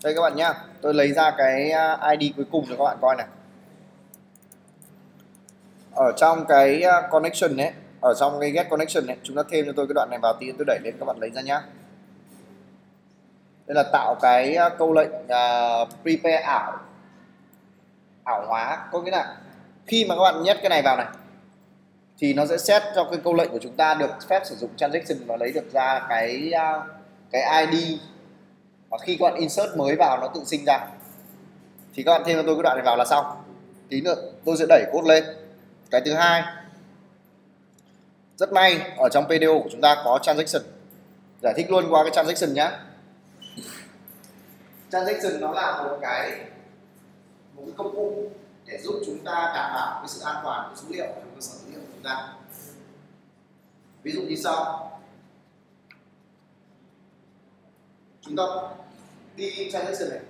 Đây các bạn nhá, tôi lấy ra cái ID cuối cùng cho các bạn coi này. Ở trong cái connection ấy, ở trong cái get connection ấy, chúng ta thêm cho tôi cái đoạn này vào tí, tôi đẩy lên các bạn lấy ra nhá. Đây là tạo cái câu lệnh prepare ảo hóa, có nghĩa là khi mà các bạn nhét cái này vào này thì nó sẽ set cho cái câu lệnh của chúng ta được phép sử dụng transaction và lấy được ra cái ID, và khi các bạn insert mới vào nó tự sinh ra. Thì các bạn thêm cho tôi cái đoạn này vào là xong. Tí nữa tôi sẽ đẩy code lên. Cái thứ hai, rất may ở trong PDO của chúng ta có transaction. Giải thích luôn qua cái transaction nhá. Transaction nó là một cái công cụ để giúp chúng ta đảm bảo cái sự an toàn của dữ liệu trong cơ sở dữ liệu của chúng ta. Ví dụ như sau, chúng ta đi transaction này,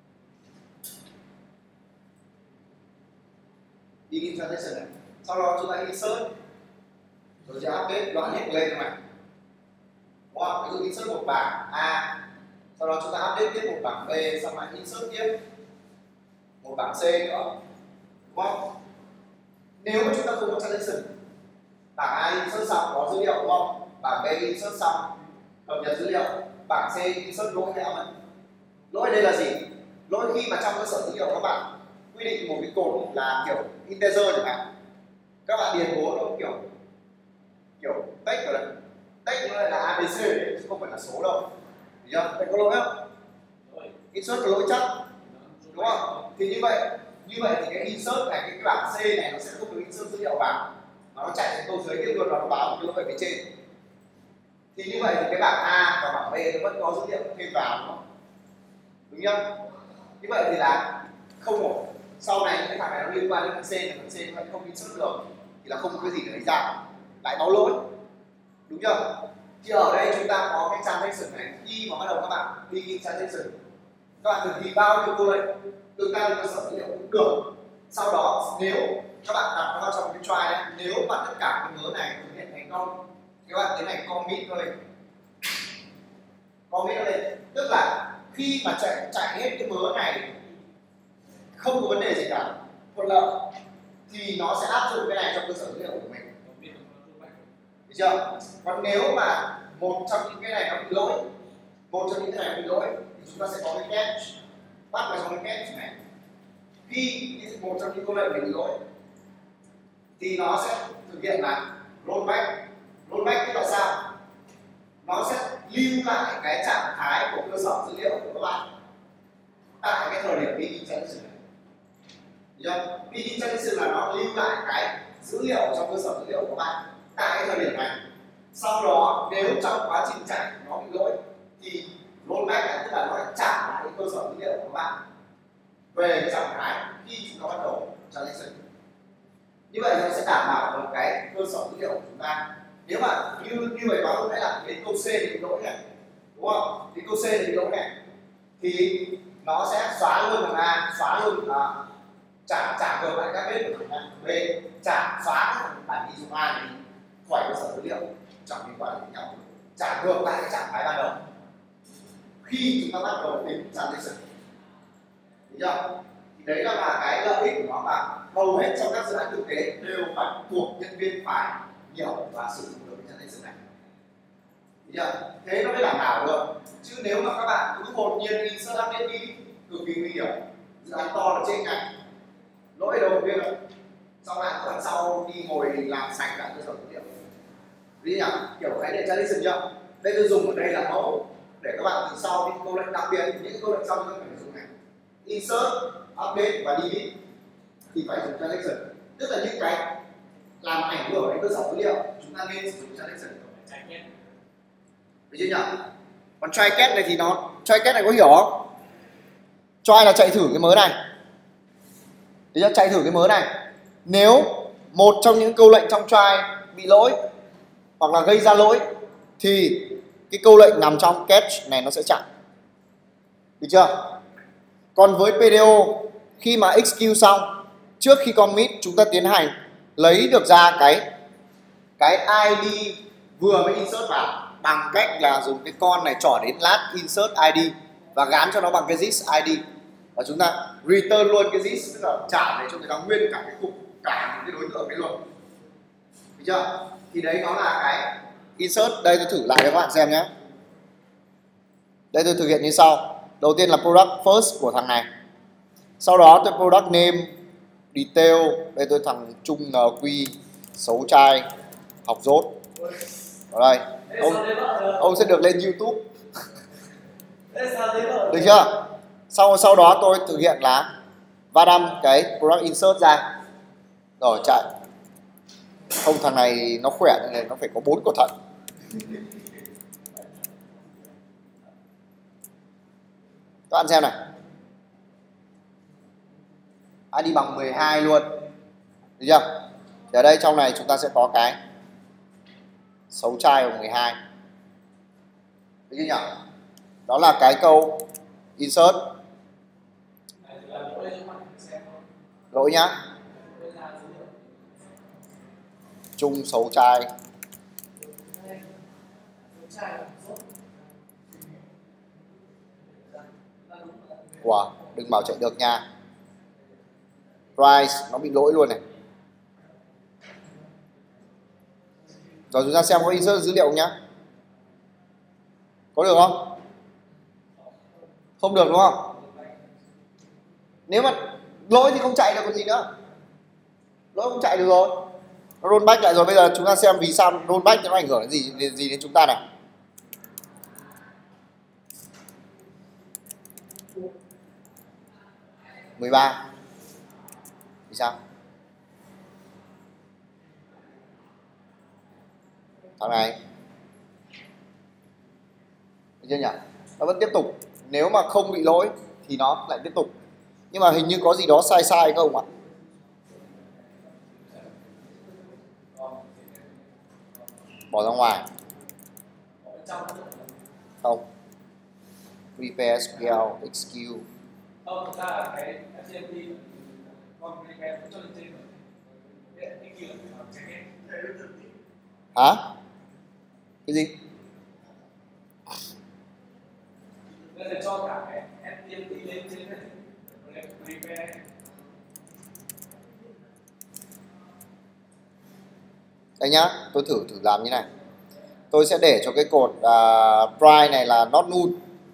đi transaction này, sau đó chúng ta insert rồi sẽ update đoạn hết lên này, đúng không? Ví dụ insert một bảng A, sau đó chúng ta update tiếp một bảng B, xong lại insert tiếp một bảng C nữa, đúng không? Nếu mà chúng ta không có transaction, bảng A insert xong có dữ liệu, đúng không? Bảng B insert xong cập nhật dữ liệu, bảng C insert lỗi theo này. Lỗi đây là gì? Lỗi khi mà trong cơ sở dữ liệu các bạn quy định một cái cột là kiểu integer chẳng hạn, các bạn điền cố nó kiểu text rồi đấy, text nó lại là ABC chứ không phải là số đâu, hiểu chưa? Vậy có lỗi không? Insert có lỗi chắc, đúng không? Thì như vậy thì cái insert này, cái bảng C này nó sẽ không được insert dữ liệu vào, mà nó chạy đến câu dưới tiếp luôn, nó báo một cái lỗi ở phía trên. Thì như vậy thì cái bảng A và bảng B nó vẫn có dữ liệu thêm vào, đúng không? Đúng không? Như vậy thì là không ổn. Sau này cái thằng này nó liên quan đến thằng C, thì thằng C nó không insert được thì là không có cái gì để lấy ra, lại báo lỗi, đúng chưa? Thì ở đây chúng ta có cái transaction này, khi mà bắt đầu các bạn đi transaction, các bạn thực hiện bao nhiêu câu lệnh tương tác với cơ sở dữ liệu cũng được. Sau đó nếu các bạn đặt nó trong cái try ấy, nếu mà tất cả cái mớ này thực hiện thành công thì các bạn tiến hành commit nó lên, tức là khi mà chạy hết cái mớ này không có vấn đề gì cả, thuận lợi, thì nó sẽ áp dụng cái này trong cơ sở dữ liệu của mình, được chưa? Còn nếu mà một trong những cái này nó bị lỗi, thì chúng ta sẽ có cái catch, bắt vào trong cái catch này. Khi một trong những câu lệnh bị lỗi thì nó sẽ thực hiện là rollback tức là sao? Nó sẽ lưu lại cái trạng thái của cơ sở dữ liệu của các bạn tại cái thời điểm begin transaction này. Được chưa? Begin transaction là nó lưu lại cái dữ liệu trong cơ sở dữ liệu của bạn tại cái thời điểm này. Sau đó nếu trong quá trình chạy nó bị lỗi thì rollback này, tức là nó trả lại cái cơ sở dữ liệu của bạn về cái trạng thái khi chúng ta bắt đầu transaction. Như vậy nó sẽ đảm bảo được cái cơ sở dữ liệu của chúng ta. Nếu mà như vậy báo lúc nãy là đến câu C thì bị lỗi này, đúng không? Thì câu C thì bị lỗi này thì nó sẽ xóa luôn thằng A, xóa luôn trả ngược lại các bên của thằng B, xóa thằng bản ghi dùng A này khỏi cơ sở dữ liệu trong liên quan đến nhau, trả ngược lại cái trạng thái ban đầu khi chúng ta bắt đầu tính transaction, được chưa? Thì đấy là cái lợi ích của nó, mà hầu hết trong các dự án thực tế đều phải buộc nhân viên phải hiểu và sử dụng được cái transaction này, được chưa? Thế nó mới đảm bảo được. Chứ nếu mà các bạn cứ hồn nhiên insert update đi, cực kỳ nguy hiểm. Dự án to là trên này, lỗi đâu biết đâu, xong lại các bạn sau đi ngồi làm sạch lại cơ sở dữ liệu. Ví dụ kiểu khái niệm transaction chưa? Đây tôi dùng ở đây là mẫu để các bạn từ sau những câu lệnh, đặc biệt những câu lệnh sau chúng ta phải dùng này: insert, update và delete thì phải dùng transaction. Tức là những cái làm ảnh hưởng đến cơ sở dữ liệu chúng ta nên sử dụng transaction. Được chưa nhỉ? Còn try catch này thì try catch này có hiểu không? Try là chạy thử cái mớ này. Được chưa? Chạy thử cái mớ này. Nếu một trong những câu lệnh trong try bị lỗi hoặc là gây ra lỗi thì cái câu lệnh nằm trong catch này nó sẽ chạy. Được chưa? Còn với PDO, khi mà execute xong, trước khi commit chúng ta tiến hành lấy được ra cái ID vừa mới insert vào bằng cách là dùng cái con này trỏ đến last insert ID và gán cho nó bằng cái this ID, và chúng ta return luôn cái this, tức là trả về cho người ta nguyên cả cái cục, cả cái đối tượng đấy luôn, được chưa? Thì đấy nó là cái insert. Đây tôi thử lại cho các bạn xem nhé. Đây tôi thực hiện như sau. Đầu tiên là product first của thằng này, sau đó tôi product name, detail, đây tôi thằng Trung NQ, xấu trai, học dốt. Ở đây ông sẽ được lên YouTube. Được chưa? Sau đó tôi thực hiện là va đâm cái product insert ra, rồi chạy. Không, thằng này nó khỏe nên nó phải có 4 quả thận. Các bạn xem này, ID bằng 12 luôn, được chưa? Thì ở đây trong này chúng ta sẽ có cái xấu trai bằng 12, được chưa nhỉ? Đó là cái câu insert. Lỗi nhá. Trung xấu trai. Wow, đừng bảo chạy được nha. Price nó bị lỗi luôn này. Rồi chúng ta xem có insert dữ liệu nhá. Có được không? Không được đúng không? Nếu mà lỗi thì không chạy được còn gì nữa. Lỗi không chạy được rồi. Nó rollback lại rồi. Bây giờ chúng ta xem vì sao rollback nó ảnh hưởng đến gì đến chúng ta này. – 13. Vì sao? Thằng này, được chưa nhỉ? Nó vẫn tiếp tục. Nếu mà không bị lỗi thì nó lại tiếp tục. Nhưng mà hình như có gì đó sai sai không ạ? Bỏ ra ngoài. Không. Prepare SQL XQ. Hả? Cái gì? Cho cả cái FTP lên trên này. Đây nhá, tôi thử làm như này. Tôi sẽ để cho cái cột price này là not null.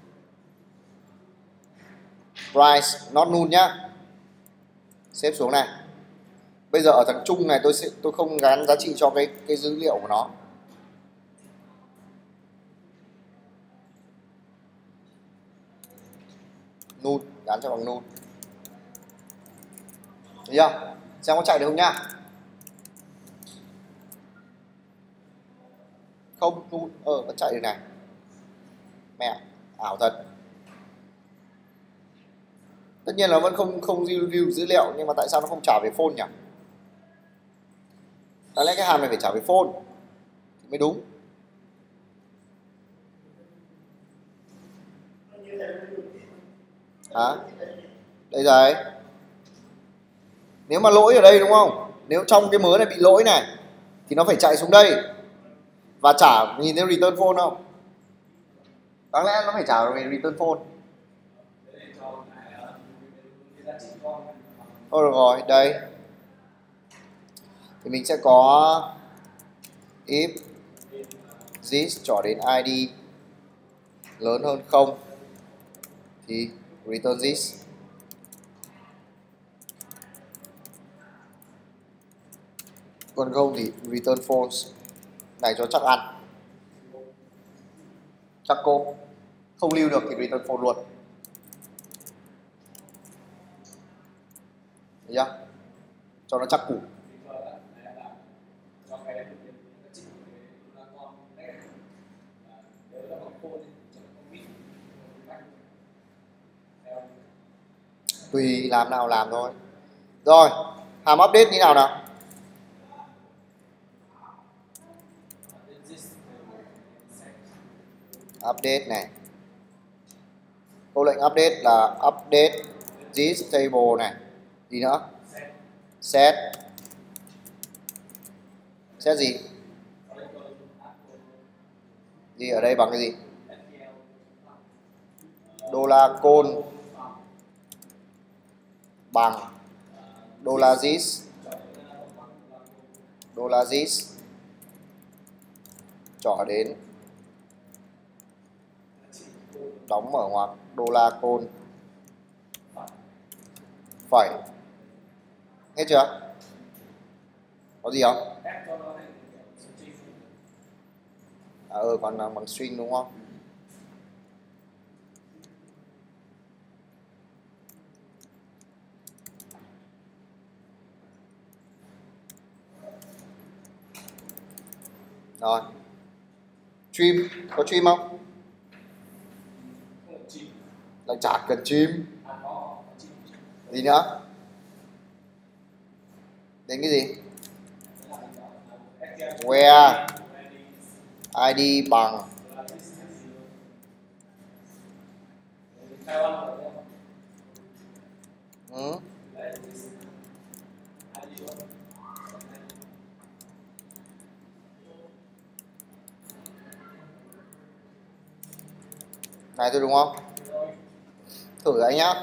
Price not null nhá. Xếp xuống này. Bây giờ ở thằng Trung này tôi không gắn giá trị cho cái dữ liệu của nó. Null, gắn cho bằng null. Thấy chưa? Xem có chạy được không nhá? Không, null, vẫn chạy được này. Mẹ, ảo thật. Tất nhiên là vẫn không review dữ liệu, nhưng mà tại sao nó không trả về phone nhỉ? Đáng lẽ cái hàm này phải trả về phone thì mới đúng. Hả? Đây rồi. Nếu mà lỗi ở đây đúng không? Nếu trong cái mớ này bị lỗi này thì nó phải chạy xuống đây và trả, nhìn thấy return phone không? Đáng lẽ nó phải trả về return phone. Thôi được rồi, đây thì mình sẽ có if this trỏ đến ID lớn hơn 0 thì return this. Còn không thì return false. Này cho chắc ăn. Chắc cô. Không lưu được thì return false luôn. Thấy chưa? Cho nó chắc củ. Tùy làm nào làm thôi. Rồi, hàm update như nào nào? Update này. Câu lệnh update là update this table này. Gì nữa? Set. Set gì? Gì ở đây bằng cái gì? đô la côn bằng đô la gis trỏ đến đóng mở ngoặc đô la côn phẩy. Nghe chưa? Có gì không? Còn bằng string đúng không? Rồi. Trim, có trim không? Lại chả cần trim. Gì nữa? Đến cái gì? Where ID bằng này thôi đúng không? Thử anh nhá.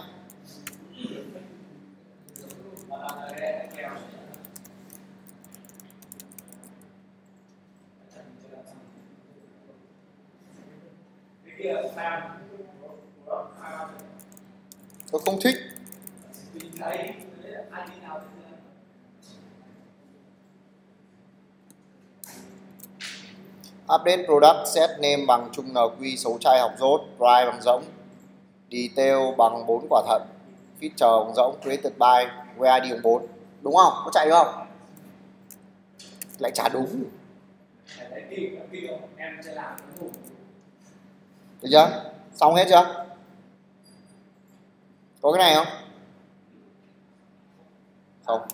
Tôi không thích. Update product set name bằng chung NQ số chai học dốt, price bằng rỗng, detail bằng 4 quả thận, feature bằng rỗng, created by, where ID bằng 4. Đúng không? Có chạy được không? Lại chả đúng. Được chưa? Xong hết chưa? Có cái này không? Không.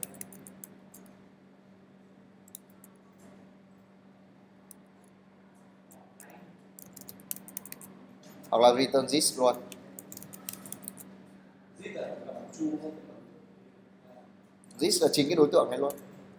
Hoặc là return this luôn. This là chính cái đối tượng này luôn.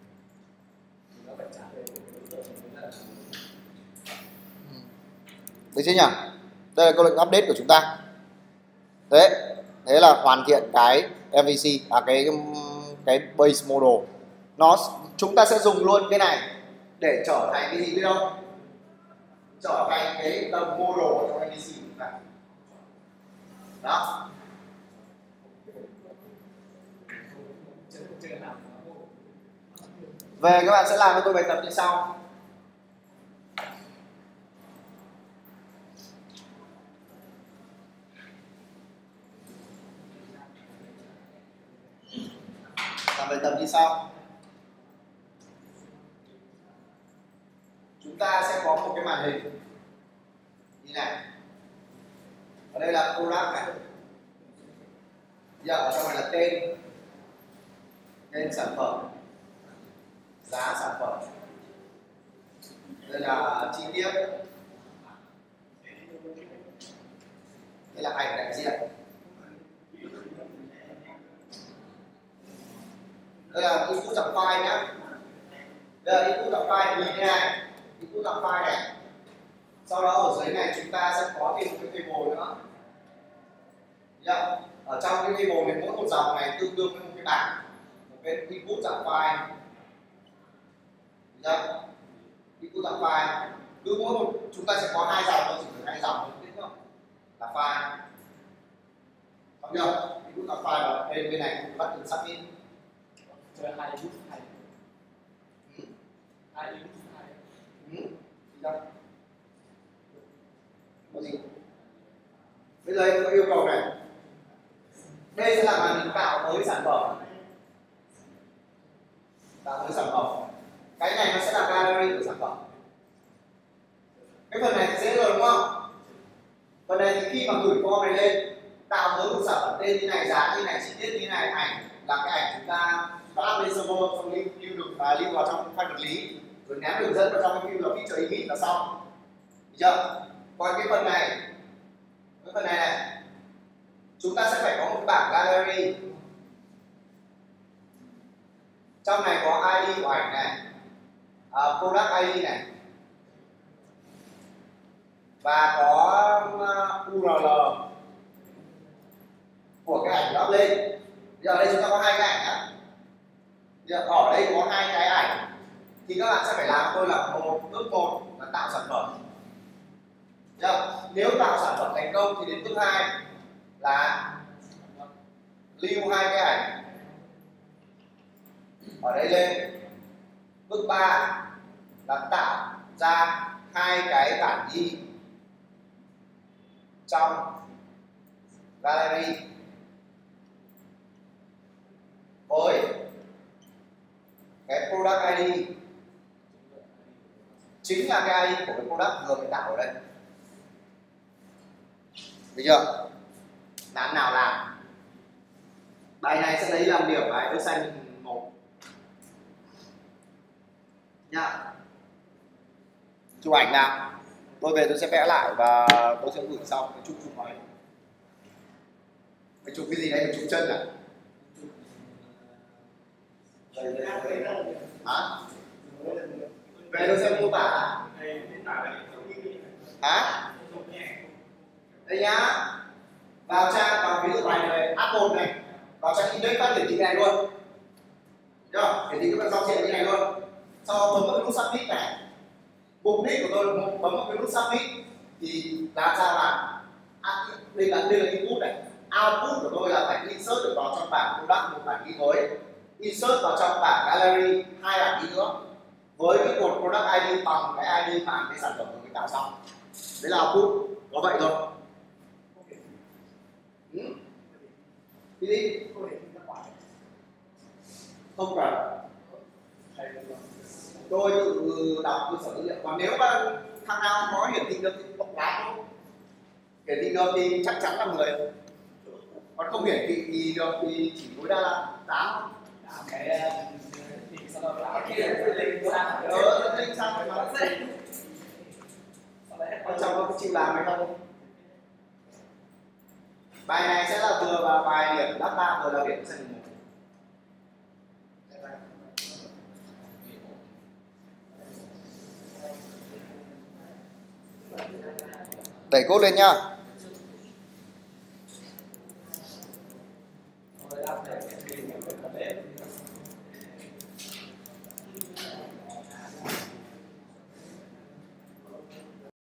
Được chưa nhỉ? Đây là câu lệnh update của chúng ta. Thế là hoàn thiện cái MVC, cái base model. Chúng ta sẽ dùng luôn cái này để trở thành cái gì biết không? Trở thành cái tầng model trong MVC của chúng ta. Đó. Về các bạn sẽ làm cho tôi bài tập như sau. Làm bài tập như sau. Chúng ta sẽ có một cái màn hình như này. Ở đây là product này. Giờ ở trong này là tên sản phẩm, giá sản phẩm. Đây là chi tiết. Đây là ảnh đại diện. Đây là input dạng file nhé. Đây là input dạng file nhìn thế này. Input dạng file này. Sau đó ở dưới này chúng ta sẽ có thêm một cái table nữa. Ở trong cái table này mỗi một dòng này tương đương với một cái bảng, một cái input dạng file. Input dạng file. Cứ mỗi một chúng ta sẽ có hai dòng thôi, chỉ cần hai dòng thôi, biết không? Là file. Xong chưa? Input dạng file là bên này bắt đầu submit. Chơi hai input file. Hai input file. Có gì? Bây giờ em có yêu cầu này. Đây sẽ là màn hình tạo mới sản phẩm. Tạo mới sản phẩm. Cái này nó sẽ là gallery của sản phẩm. Cái phần này dễ rồi đúng không? Phần này thì khi mà gửi form này lên, tạo mới một sản phẩm tên như này, giá như này, chi tiết như này, ảnh là cái ảnh chúng ta up lên server, xong lưu được và lưu vào trong file vật lý, rồi ném đường dẫn vào trong cái file là feature image là xong. Được chưa? Còn cái phần này này, chúng ta sẽ phải có một bảng gallery. Trong này có ID của ảnh này, product ID này, và có URL của cái ảnh up lên. Bây giờ ở đây chúng ta có hai cái ảnh nhá. Bây giờ ở đây có hai cái ảnh thì các bạn sẽ phải làm tôi là bước một là tạo sản phẩm. Nếu tạo sản phẩm thành công thì đến bước 2 là lưu hai cái ảnh ở đây lên. Bước 3 là tạo ra hai cái bản ghi trong gallery với cái product ID chính là cái ID của cái product vừa mới tạo ở đây. Được chưa? Làm nào làm? Bài này sẽ lấy làm điểm bài tôi xanh 1 nha. Chụp ảnh nào. Tôi về tôi sẽ vẽ lại và tôi sẽ gửi xong cái chụp vào đây. Mình chụp cái gì đấy? Mình chụp chân à? Hả? Về tôi sẽ mô tả. Hả? Đây nhá. Vào trang, vào ví dụ bài này Apple này, vào trang index phát hiển thị này luôn. Được, hiển thị các bạn giao diện như này luôn. Sau bấm vào nút submit này. Mục đích của tôi bấm vào cái nút submit thì làm sao là đây là input này. Output của tôi là phải insert được vào trong bảng product một bản ghi mới, insert vào trong bảng gallery hai bản ghi nữa với cái cột product ID bằng cái ID mà cái sản phẩm của mình tạo xong. Đấy là output, có vậy thôi. Đi đi. Không cần. Tôi tự đọc cơ sở dữ liệu. Còn nếu mà thằng nào có hiển thị được thì bộc lái thôi. Hiển thị được thì chắc chắn là 10. Còn không hiển thị được thì chỉ tối đa là 8 thôi. Cái thì sau đó là cái Linh sang phải nói. Quan trọng có chịu làm hay không. Bài này sẽ là vừa vào bài điểm data vừa là điểm xanh 1. Đẩy code lên nhá.